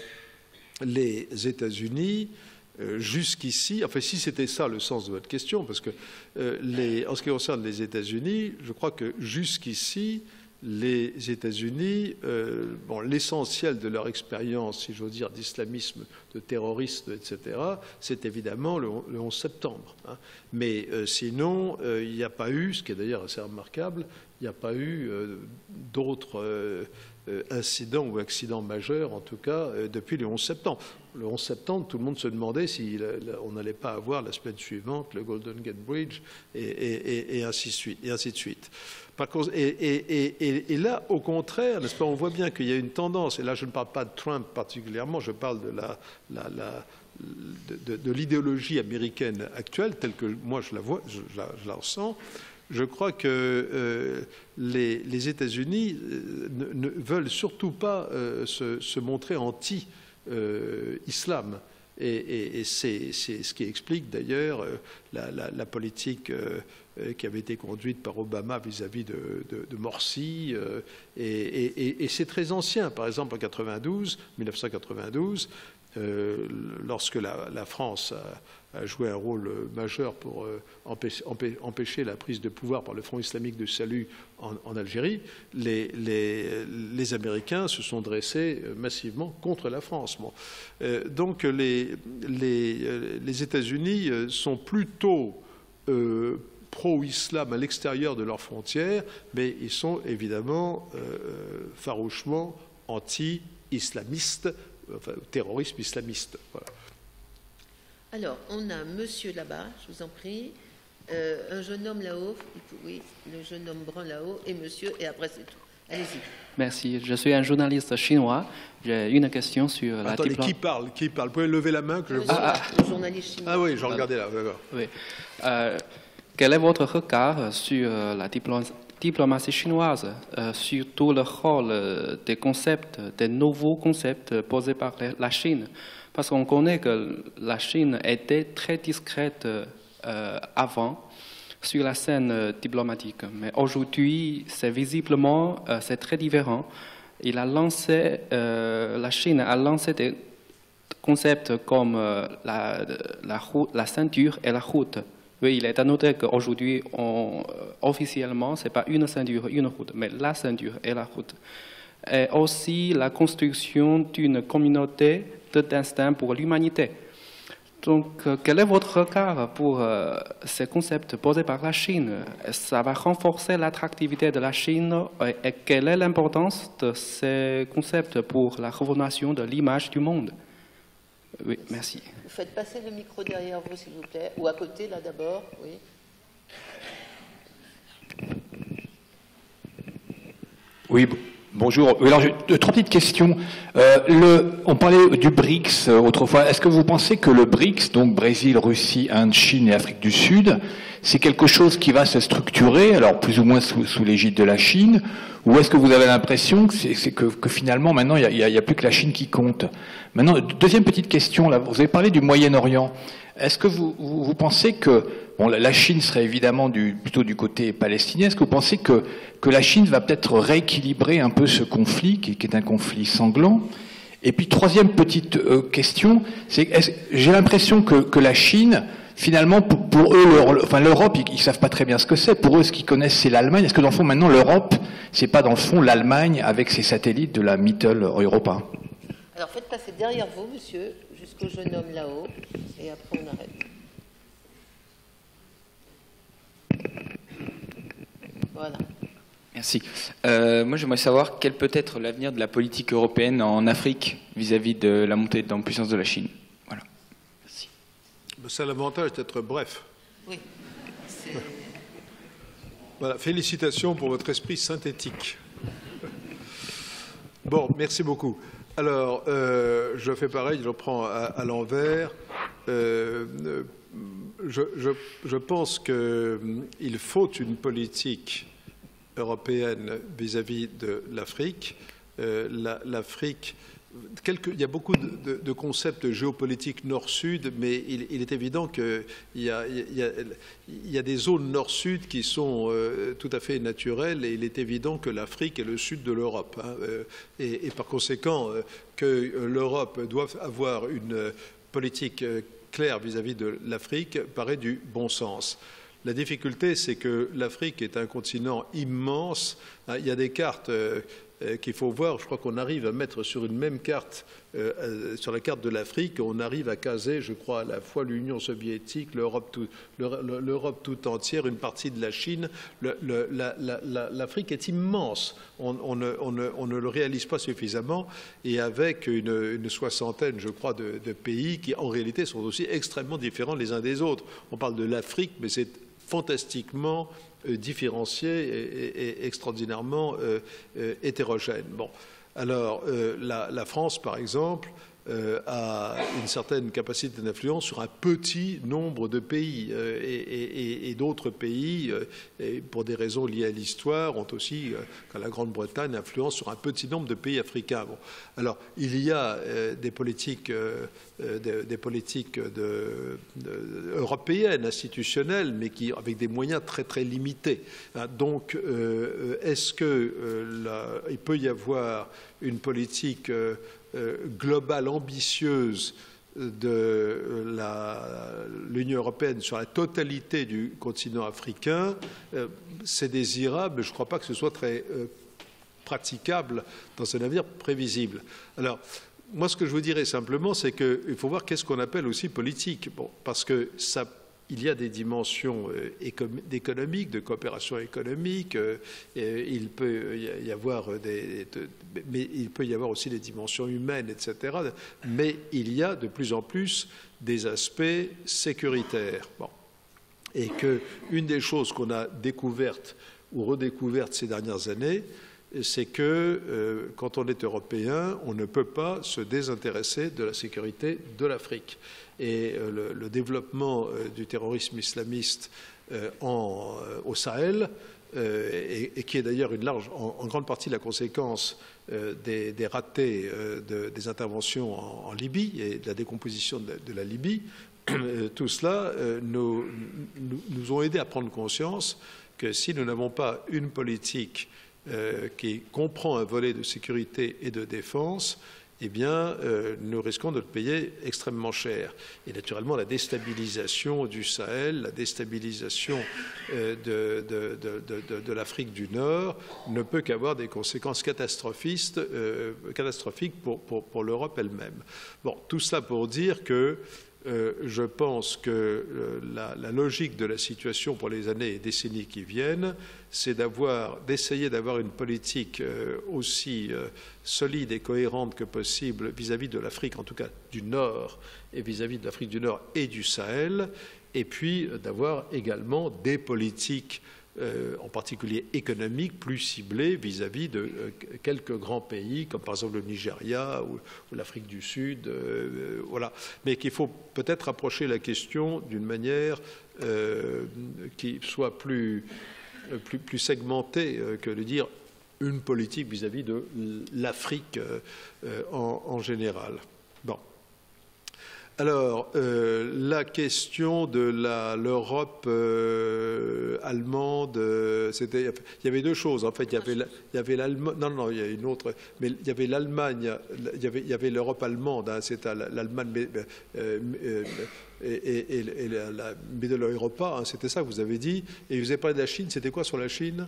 C: les États-Unis, euh, jusqu'ici, enfin si c'était ça le sens de votre question, parce que euh, les, en ce qui concerne les États-Unis, je crois que jusqu'ici, les États-Unis, euh, bon, l'essentiel de leur expérience, si j'ose dire, d'islamisme, de terrorisme, et cetera, c'est évidemment le, le onze septembre. Hein. Mais euh, sinon, euh, il n'y a pas eu, ce qui est d'ailleurs assez remarquable, il n'y a pas eu euh, d'autres euh, euh, incidents ou accidents majeurs, en tout cas, euh, depuis le onze septembre. Le onze septembre, tout le monde se demandait si la, la, on n'allait pas avoir la semaine suivante le Golden Gate Bridge, et, et, et, et, ainsi, de suite, et ainsi de suite. Par contre, et, et, et, et là, au contraire, n'est-ce pas, on voit bien qu'il y a une tendance, et là je ne parle pas de Trump particulièrement, je parle de la, la, la de, de, de l'idéologie américaine actuelle, telle que moi je la vois, je, je, la, je la ressens. Je crois que euh, les, les États-Unis euh, ne, ne veulent surtout pas euh, se, se montrer anti-islam. Euh, Et, et, et c'est, c'est ce qui explique d'ailleurs euh, la, la, la politique euh, euh, qui avait été conduite par Obama vis-à-vis de, de, de Morsi. Euh, et, et, et c'est très ancien. Par exemple, en quatre-vingt-douze, mille neuf cent quatre-vingt-douze, euh, lorsque la, la France a, a joué un rôle majeur pour euh, empêcher, empêcher la prise de pouvoir par le Front islamique de salut en, en Algérie, les, les, les Américains se sont dressés massivement contre la France. Bon. Euh, donc les, les, les États-Unis sont plutôt euh, pro-islam à l'extérieur de leurs frontières, mais ils sont évidemment euh, farouchement anti-islamistes, enfin terrorisme islamiste. Voilà.
B: Alors, on a monsieur là-bas, je vous en prie. Euh, un jeune homme là-haut, oui, le jeune homme brun là-haut, et monsieur, et après c'est tout. Allez-y.
H: Merci. Je suis un journaliste chinois. J'ai une question sur la
C: Attendez,
H: diplomatie.
C: qui parle Qui parle Vous pouvez lever la main que je
B: Le,
C: vois.
B: ah, ah. le journaliste chinois.
C: Ah oui, j'en regardais là, d'accord.
H: Oui. Euh, quel est votre regard sur la diplo- diplomatie chinoise, euh, surtout le rôle euh, des concepts, des nouveaux concepts posés par la Chine? Parce qu'on connaît que la Chine était très discrète euh, avant sur la scène euh, diplomatique, mais aujourd'hui, c'est visiblement euh, c'est très différent. Il a lancé, euh, la Chine a lancé des concepts comme euh, la, la, route, la ceinture et la route. Oui, il est à noter qu'aujourd'hui, on, officiellement, ce n'est pas une ceinture, une route, mais la ceinture et la route. Et aussi la construction d'une communauté de destin pour l'humanité. Donc, quel est votre regard pour euh, ces concepts posés par la Chine? Ça va renforcer l'attractivité de la Chine et, et quelle est l'importance de ces concepts pour la refondation de l'image du monde? Oui, merci.
B: Vous faites passer le micro derrière vous, s'il vous plaît, ou à côté, là d'abord, oui.
I: Oui, bonjour. Alors, j'ai deux, trois petites questions. Euh, le, on parlait du BRICS euh, autrefois. Est-ce que vous pensez que le BRICS, donc Brésil, Russie, Inde, Chine et Afrique du Sud, c'est quelque chose qui va se structurer, alors plus ou moins sous, sous l'égide de la Chine, ou est-ce que vous avez l'impression que, c'est, c'est que, que finalement, maintenant, il n'y a, a, a plus que la Chine qui compte? Maintenant, deuxième petite question, là, vous avez parlé du Moyen-Orient. Est-ce que vous, vous, vous pensez que, bon, la Chine serait évidemment du, plutôt du côté palestinien, est-ce que vous pensez que, que la Chine va peut-être rééquilibrer un peu ce conflit, qui, qui est un conflit sanglant? Et puis, troisième petite euh, question, c'est j'ai l'impression que, que la Chine, finalement, pour, pour eux, leur, enfin l'Europe, ils, ils savent pas très bien ce que c'est. Pour eux, ce qu'ils connaissent, c'est l'Allemagne. Est-ce que dans le fond, maintenant, l'Europe, c'est pas dans le fond l'Allemagne avec ses satellites de la Mittel Europa?
B: Alors faites passer derrière vous, monsieur, jusqu'au jeune homme là-haut, et après on arrête. Voilà.
J: Merci. Euh, moi, j'aimerais savoir quel peut être l'avenir de la politique européenne en Afrique vis-à-vis de la montée en puissance de la Chine. Voilà. Merci.
C: Ça a l'avantage d'être bref.
B: Oui.
C: Voilà. Félicitations pour votre esprit synthétique. Bon, merci beaucoup. Alors, euh, je fais pareil, je prends à, à l'envers. Euh, je, je, je pense qu'il faut une politique européenne vis-à-vis de l'Afrique. Euh, la, L'Afrique, quelques, il y a beaucoup de, de, de concepts géopolitiques nord-sud, mais il, il est évident qu'il y a, il y a, il y a des zones nord-sud qui sont euh, tout à fait naturelles, et il est évident que l'Afrique est le sud de l'Europe. Hein, euh, et, et par conséquent, euh, que l'Europe doit avoir une politique euh, claire vis-à-vis de l'Afrique paraît du bon sens. La difficulté, c'est que l'Afrique est un continent immense. Il y a des cartes euh, qu'il faut voir. Je crois qu'on arrive à mettre sur une même carte, euh, sur la carte de l'Afrique, on arrive à caser, je crois, à la fois l'Union soviétique, l'Europe tout, l'Europe tout entière, une partie de la Chine. Le, le, la, la, L'Afrique est immense. On, on, ne, on, ne, on ne le réalise pas suffisamment. Et avec une, une soixantaine, je crois, de, de pays qui, en réalité, sont aussi extrêmement différents les uns des autres. On parle de l'Afrique, mais c'est fantastiquement euh, différencié et, et, et extraordinairement euh, euh, hétérogène. Bon, alors euh, la, la France, par exemple, euh, a une certaine capacité d'influence sur un petit nombre de pays, euh, et, et, et d'autres pays, euh, et pour des raisons liées à l'histoire, ont aussi, euh, quand la Grande-Bretagne, influence sur un petit nombre de pays africains. Bon, alors il y a euh, des politiques euh, Des, des politiques de, de, européennes, institutionnelles, mais qui, avec des moyens très très limités. Donc, euh, est-ce que euh, la, il peut y avoir une politique euh, globale, ambitieuse de l'Union européenne sur la totalité du continent africain? euh, C'est désirable, mais je ne crois pas que ce soit très euh, praticable dans un avenir prévisible. Alors, moi, ce que je vous dirais simplement, c'est qu'il faut voir qu'est-ce qu'on appelle aussi politique. Bon, parce que ça, il y a des dimensions euh, économiques, de coopération économique. Euh, et il peut y avoir des, de, mais il peut y avoir aussi des dimensions humaines, et cetera. Mais il y a de plus en plus des aspects sécuritaires. Bon. Et qu'une des choses qu'on a découvertes ou redécouvertes ces dernières années, c'est que euh, quand on est européen, on ne peut pas se désintéresser de la sécurité de l'Afrique. Et euh, le, le développement euh, du terrorisme islamiste euh, en, euh, au Sahel, euh, et, et qui est d'ailleurs une large, en, en grande partie la conséquence euh, des, des ratés euh, de, des interventions en, en Libye et de la décomposition de, de la Libye, euh, tout cela euh, nous, nous, nous ont aidés à prendre conscience que si nous n'avons pas une politique euh, qui comprend un volet de sécurité et de défense, eh bien, euh, nous risquons de le payer extrêmement cher. Et naturellement, la déstabilisation du Sahel, la déstabilisation euh, de, de, de, de, de l'Afrique du Nord ne peut qu'avoir des conséquences catastrophistes, euh, catastrophiques pour, pour, pour l'Europe elle-même. Bon, tout cela pour dire que Euh, je pense que euh, la, la logique de la situation pour les années et décennies qui viennent, c'est d'avoir, d'essayer d'avoir une politique euh, aussi euh, solide et cohérente que possible vis-à-vis de l'Afrique, en tout cas du Nord, et vis-à-vis de l'Afrique du Nord et du Sahel, et puis euh, d'avoir également des politiques Euh, en particulier économique, plus ciblée vis-à-vis de euh, quelques grands pays, comme par exemple le Nigeria ou, ou l'Afrique du Sud, euh, voilà. Mais qu'il faut peut-être approcher la question d'une manière euh, qui soit plus, plus, plus segmentée euh, que de dire une politique vis-à-vis de l'Afrique euh, en, en général. Bon. Alors, euh, la question de l'Europe euh, allemande, euh, c'était, il y avait deux choses. En fait, il y avait, il y avait l'Allemagne. Non, non, il y a une autre. Mais il y avait l'Allemagne. Il y avait, il y avait l'Europe allemande. Hein, c'était l'Allemagne euh, euh, et, et, et la, la Middle Europa. Hein, c'était ça que vous avez dit. Et vous avez parlé de la Chine. C'était quoi sur la Chine?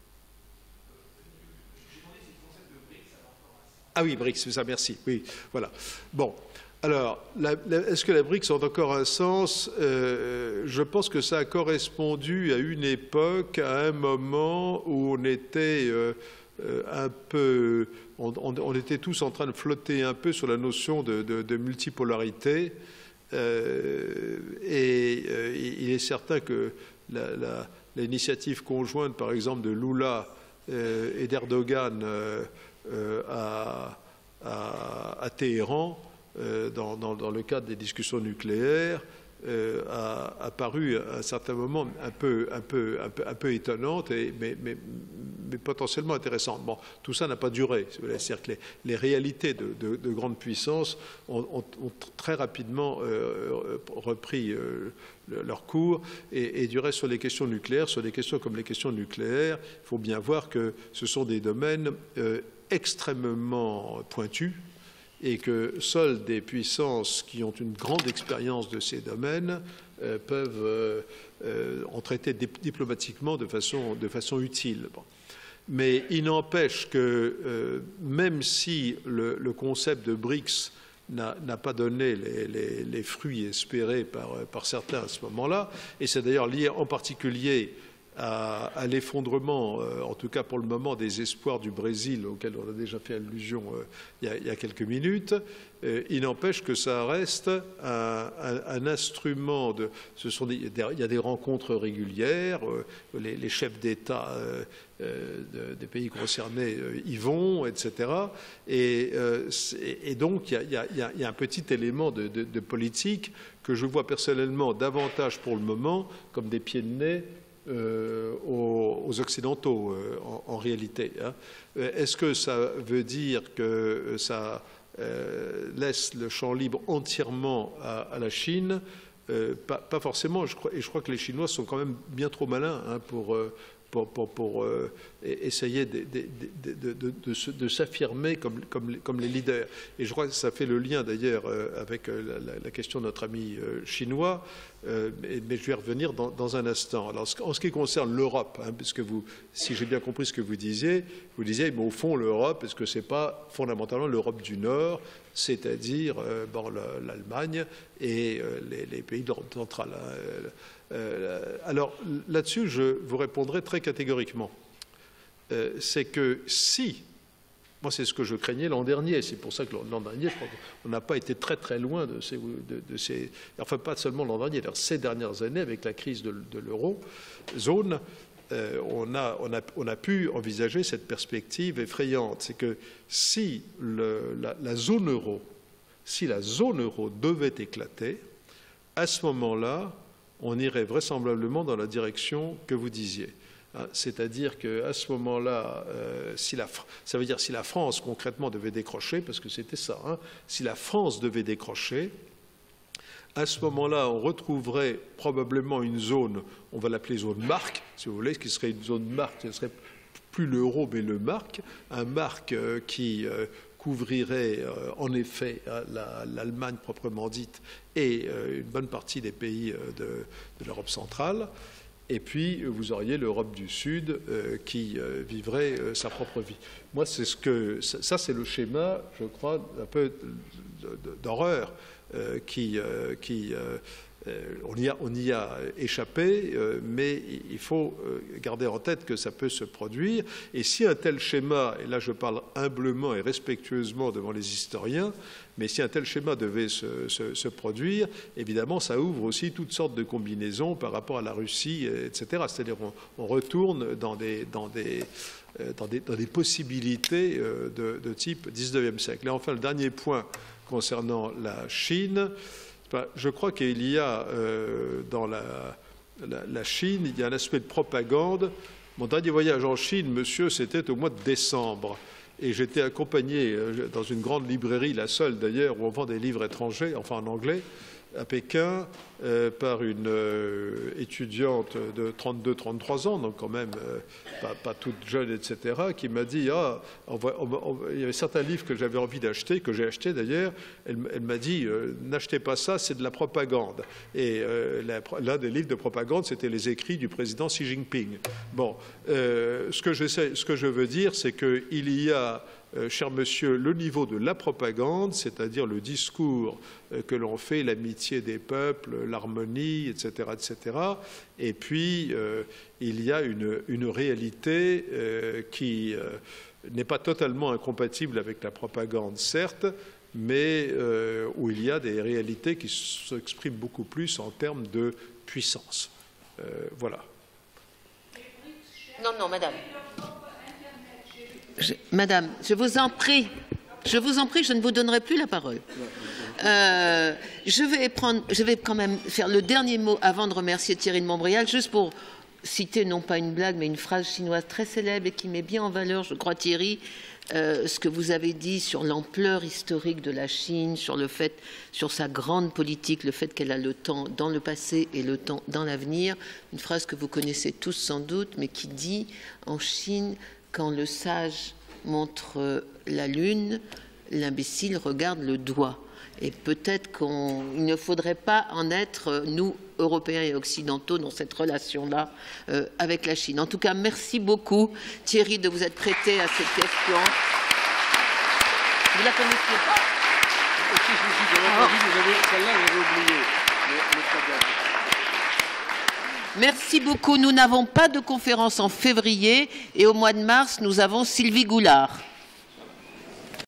C: Ah oui, BRICS, c'est ça. Merci. Oui, voilà. Bon. Alors, est-ce que la BRICS ont encore un sens? euh, Je pense que ça a correspondu à une époque, à un moment où on était euh, un peu, on, on, on était tous en train de flotter un peu sur la notion de, de, de multipolarité. Euh, et euh, il est certain que l'initiative conjointe, par exemple, de Lula euh, et d'Erdogan euh, euh, à, à, à Téhéran, Euh, dans, dans, dans le cadre des discussions nucléaires, euh, a, a paru à un certain moment un peu, un peu, un peu, un peu étonnante, et, mais, mais, mais potentiellement intéressante. Bon, tout ça n'a pas duré. C'est-à-dire que les, les réalités de, de, de grande puissance ont, ont, ont très rapidement euh, repris euh, leur cours, et, et du reste sur les questions nucléaires, sur des questions comme les questions nucléaires, il faut bien voir que ce sont des domaines euh, extrêmement pointus, et que seules des puissances qui ont une grande expérience de ces domaines euh, peuvent euh, euh, en traiter diplomatiquement de façon, de façon utile. Bon. Mais il n'empêche que euh, même si le, le concept de BRICS n'a pas donné les, les, les fruits espérés par, par certains à ce moment-là, et c'est d'ailleurs lié en particulier à, à l'effondrement, euh, en tout cas pour le moment, des espoirs du Brésil, auquel on a déjà fait allusion euh, il, y a, il y a quelques minutes. Euh, il n'empêche que ça reste un, un, un instrument de... Ce sont des, des, il y a des rencontres régulières, euh, les, les chefs d'État euh, euh, de, des pays concernés euh, y vont, et cetera. Et, euh, et donc, il y, a, il, y a, il y a un petit élément de, de, de politique que je vois personnellement davantage pour le moment comme des pieds de nez Euh, aux, aux Occidentaux, euh, en, en réalité. Hein. Est-ce que ça veut dire que ça euh, laisse le champ libre entièrement à, à la Chine? euh, pas, pas forcément, je crois, et je crois que les Chinois sont quand même bien trop malins hein, pour, euh, pour, pour, pour euh, essayer de, de, de, de, de, de, de s'affirmer comme, comme, comme les leaders. Et je crois que ça fait le lien d'ailleurs euh, avec euh, la, la question de notre ami euh, chinois, euh, mais, mais je vais revenir dans, dans un instant. Alors, en ce qui concerne l'Europe, hein, parce que vous, si j'ai bien compris ce que vous disiez, vous disiez, mais au fond, l'Europe, est-ce que ce n'est pas fondamentalement l'Europe du Nord, c'est-à-dire euh, bon, l'Allemagne et euh, les, les pays d'Europe centrale hein, euh, alors là-dessus, je vous répondrai très catégoriquement. Euh, c'est que si Moi, c'est ce que je craignais l'an dernier. C'est pour ça que l'an dernier, je crois qu'on n'a pas été très très loin de ces, de, de ces... Enfin, pas seulement l'an dernier, ces dernières années, avec la crise de, de l'euro-zone, euh, on, a, on, a, on a pu envisager cette perspective effrayante. C'est que si le, la, la zone euro, si la zone euro devait éclater, à ce moment-là, on irait vraisemblablement dans la direction que vous disiez. C'est-à-dire qu'à ce moment-là, euh, si la, ça veut dire si la France concrètement devait décrocher, parce que c'était ça, hein, si la France devait décrocher, à ce moment-là, on retrouverait probablement une zone, on va l'appeler zone marque, si vous voulez, qui serait une zone marque, ce ne serait plus l'euro mais le marque, un marque euh, qui euh, couvrirait euh, en effet l'Allemagne proprement dite et euh, une bonne partie des pays euh, de, de l'Europe centrale. Et puis, vous auriez l'Europe du Sud euh, qui euh, vivrait euh, sa propre vie. Moi, c'est ce que ça, c'est le schéma, je crois, un peu d'horreur euh, qui, euh, qui euh, on, y a, on y a échappé, euh, mais il faut garder en tête que ça peut se produire. Et si un tel schéma, et là je parle humblement et respectueusement devant les historiens, mais si un tel schéma devait se, se, se produire, évidemment, ça ouvre aussi toutes sortes de combinaisons par rapport à la Russie, et cetera. C'est-à-dire on, on retourne dans des, dans, des, dans, des, dans des possibilités de, de type dix-neuvième siècle. Et enfin, le dernier point concernant la Chine, je crois qu'il y a euh, dans la, la, la Chine, il y a un aspect de propagande. Mon dernier voyage en Chine, monsieur, c'était au mois de décembre. Et j'étais accompagné dans une grande librairie, la seule d'ailleurs, où on vend des livres étrangers, enfin en anglais, à Pékin, euh, par une euh, étudiante de trente-deux trente-trois ans, donc quand même euh, pas, pas toute jeune, et cetera, qui m'a dit, ah, on va, on, on, il y avait certains livres que j'avais envie d'acheter, que j'ai achetés d'ailleurs, elle, elle m'a dit, euh, n'achetez pas ça, c'est de la propagande. Et euh, l'un des livres de propagande, c'était les écrits du président Xi Jinping. Bon, euh, ce que j'essaie, ce que je veux dire, c'est qu'il y a, Euh, cher monsieur, le niveau de la propagande, c'est-à-dire le discours euh, que l'on fait, l'amitié des peuples, l'harmonie, et cetera, et cetera. Et puis, euh, il y a une, une réalité euh, qui euh, n'est pas totalement incompatible avec la propagande, certes, mais euh, où il y a des réalités qui s'expriment beaucoup plus en termes de puissance. Euh, voilà.
B: Non, non, madame. Je, madame, je vous en prie, je vous en prie, je ne vous donnerai plus la parole. Euh, je vais prendre, je vais quand même faire le dernier mot avant de remercier Thierry de Montbrial, juste pour citer non pas une blague, mais une phrase chinoise très célèbre et qui met bien en valeur, je crois, Thierry, euh, ce que vous avez dit sur l'ampleur historique de la Chine, sur le fait, sur sa grande politique, le fait qu'elle a le temps dans le passé et le temps dans l'avenir. Une phrase que vous connaissez tous sans doute, mais qui dit en Chine: quand le sage montre la lune, l'imbécile regarde le doigt. Et peut-être qu'il ne faudrait pas en être, nous, Européens et Occidentaux, dans cette relation-là euh, avec la Chine. En tout cas, merci beaucoup, Thierry, de vous être prêté à cette question. Vous la connaissiez pas?
K: Si, si, si, celle-là, j'avais oublié.
B: Merci beaucoup. Nous n'avons pas de conférence en février et au mois de mars, nous avons Sylvie Goulard.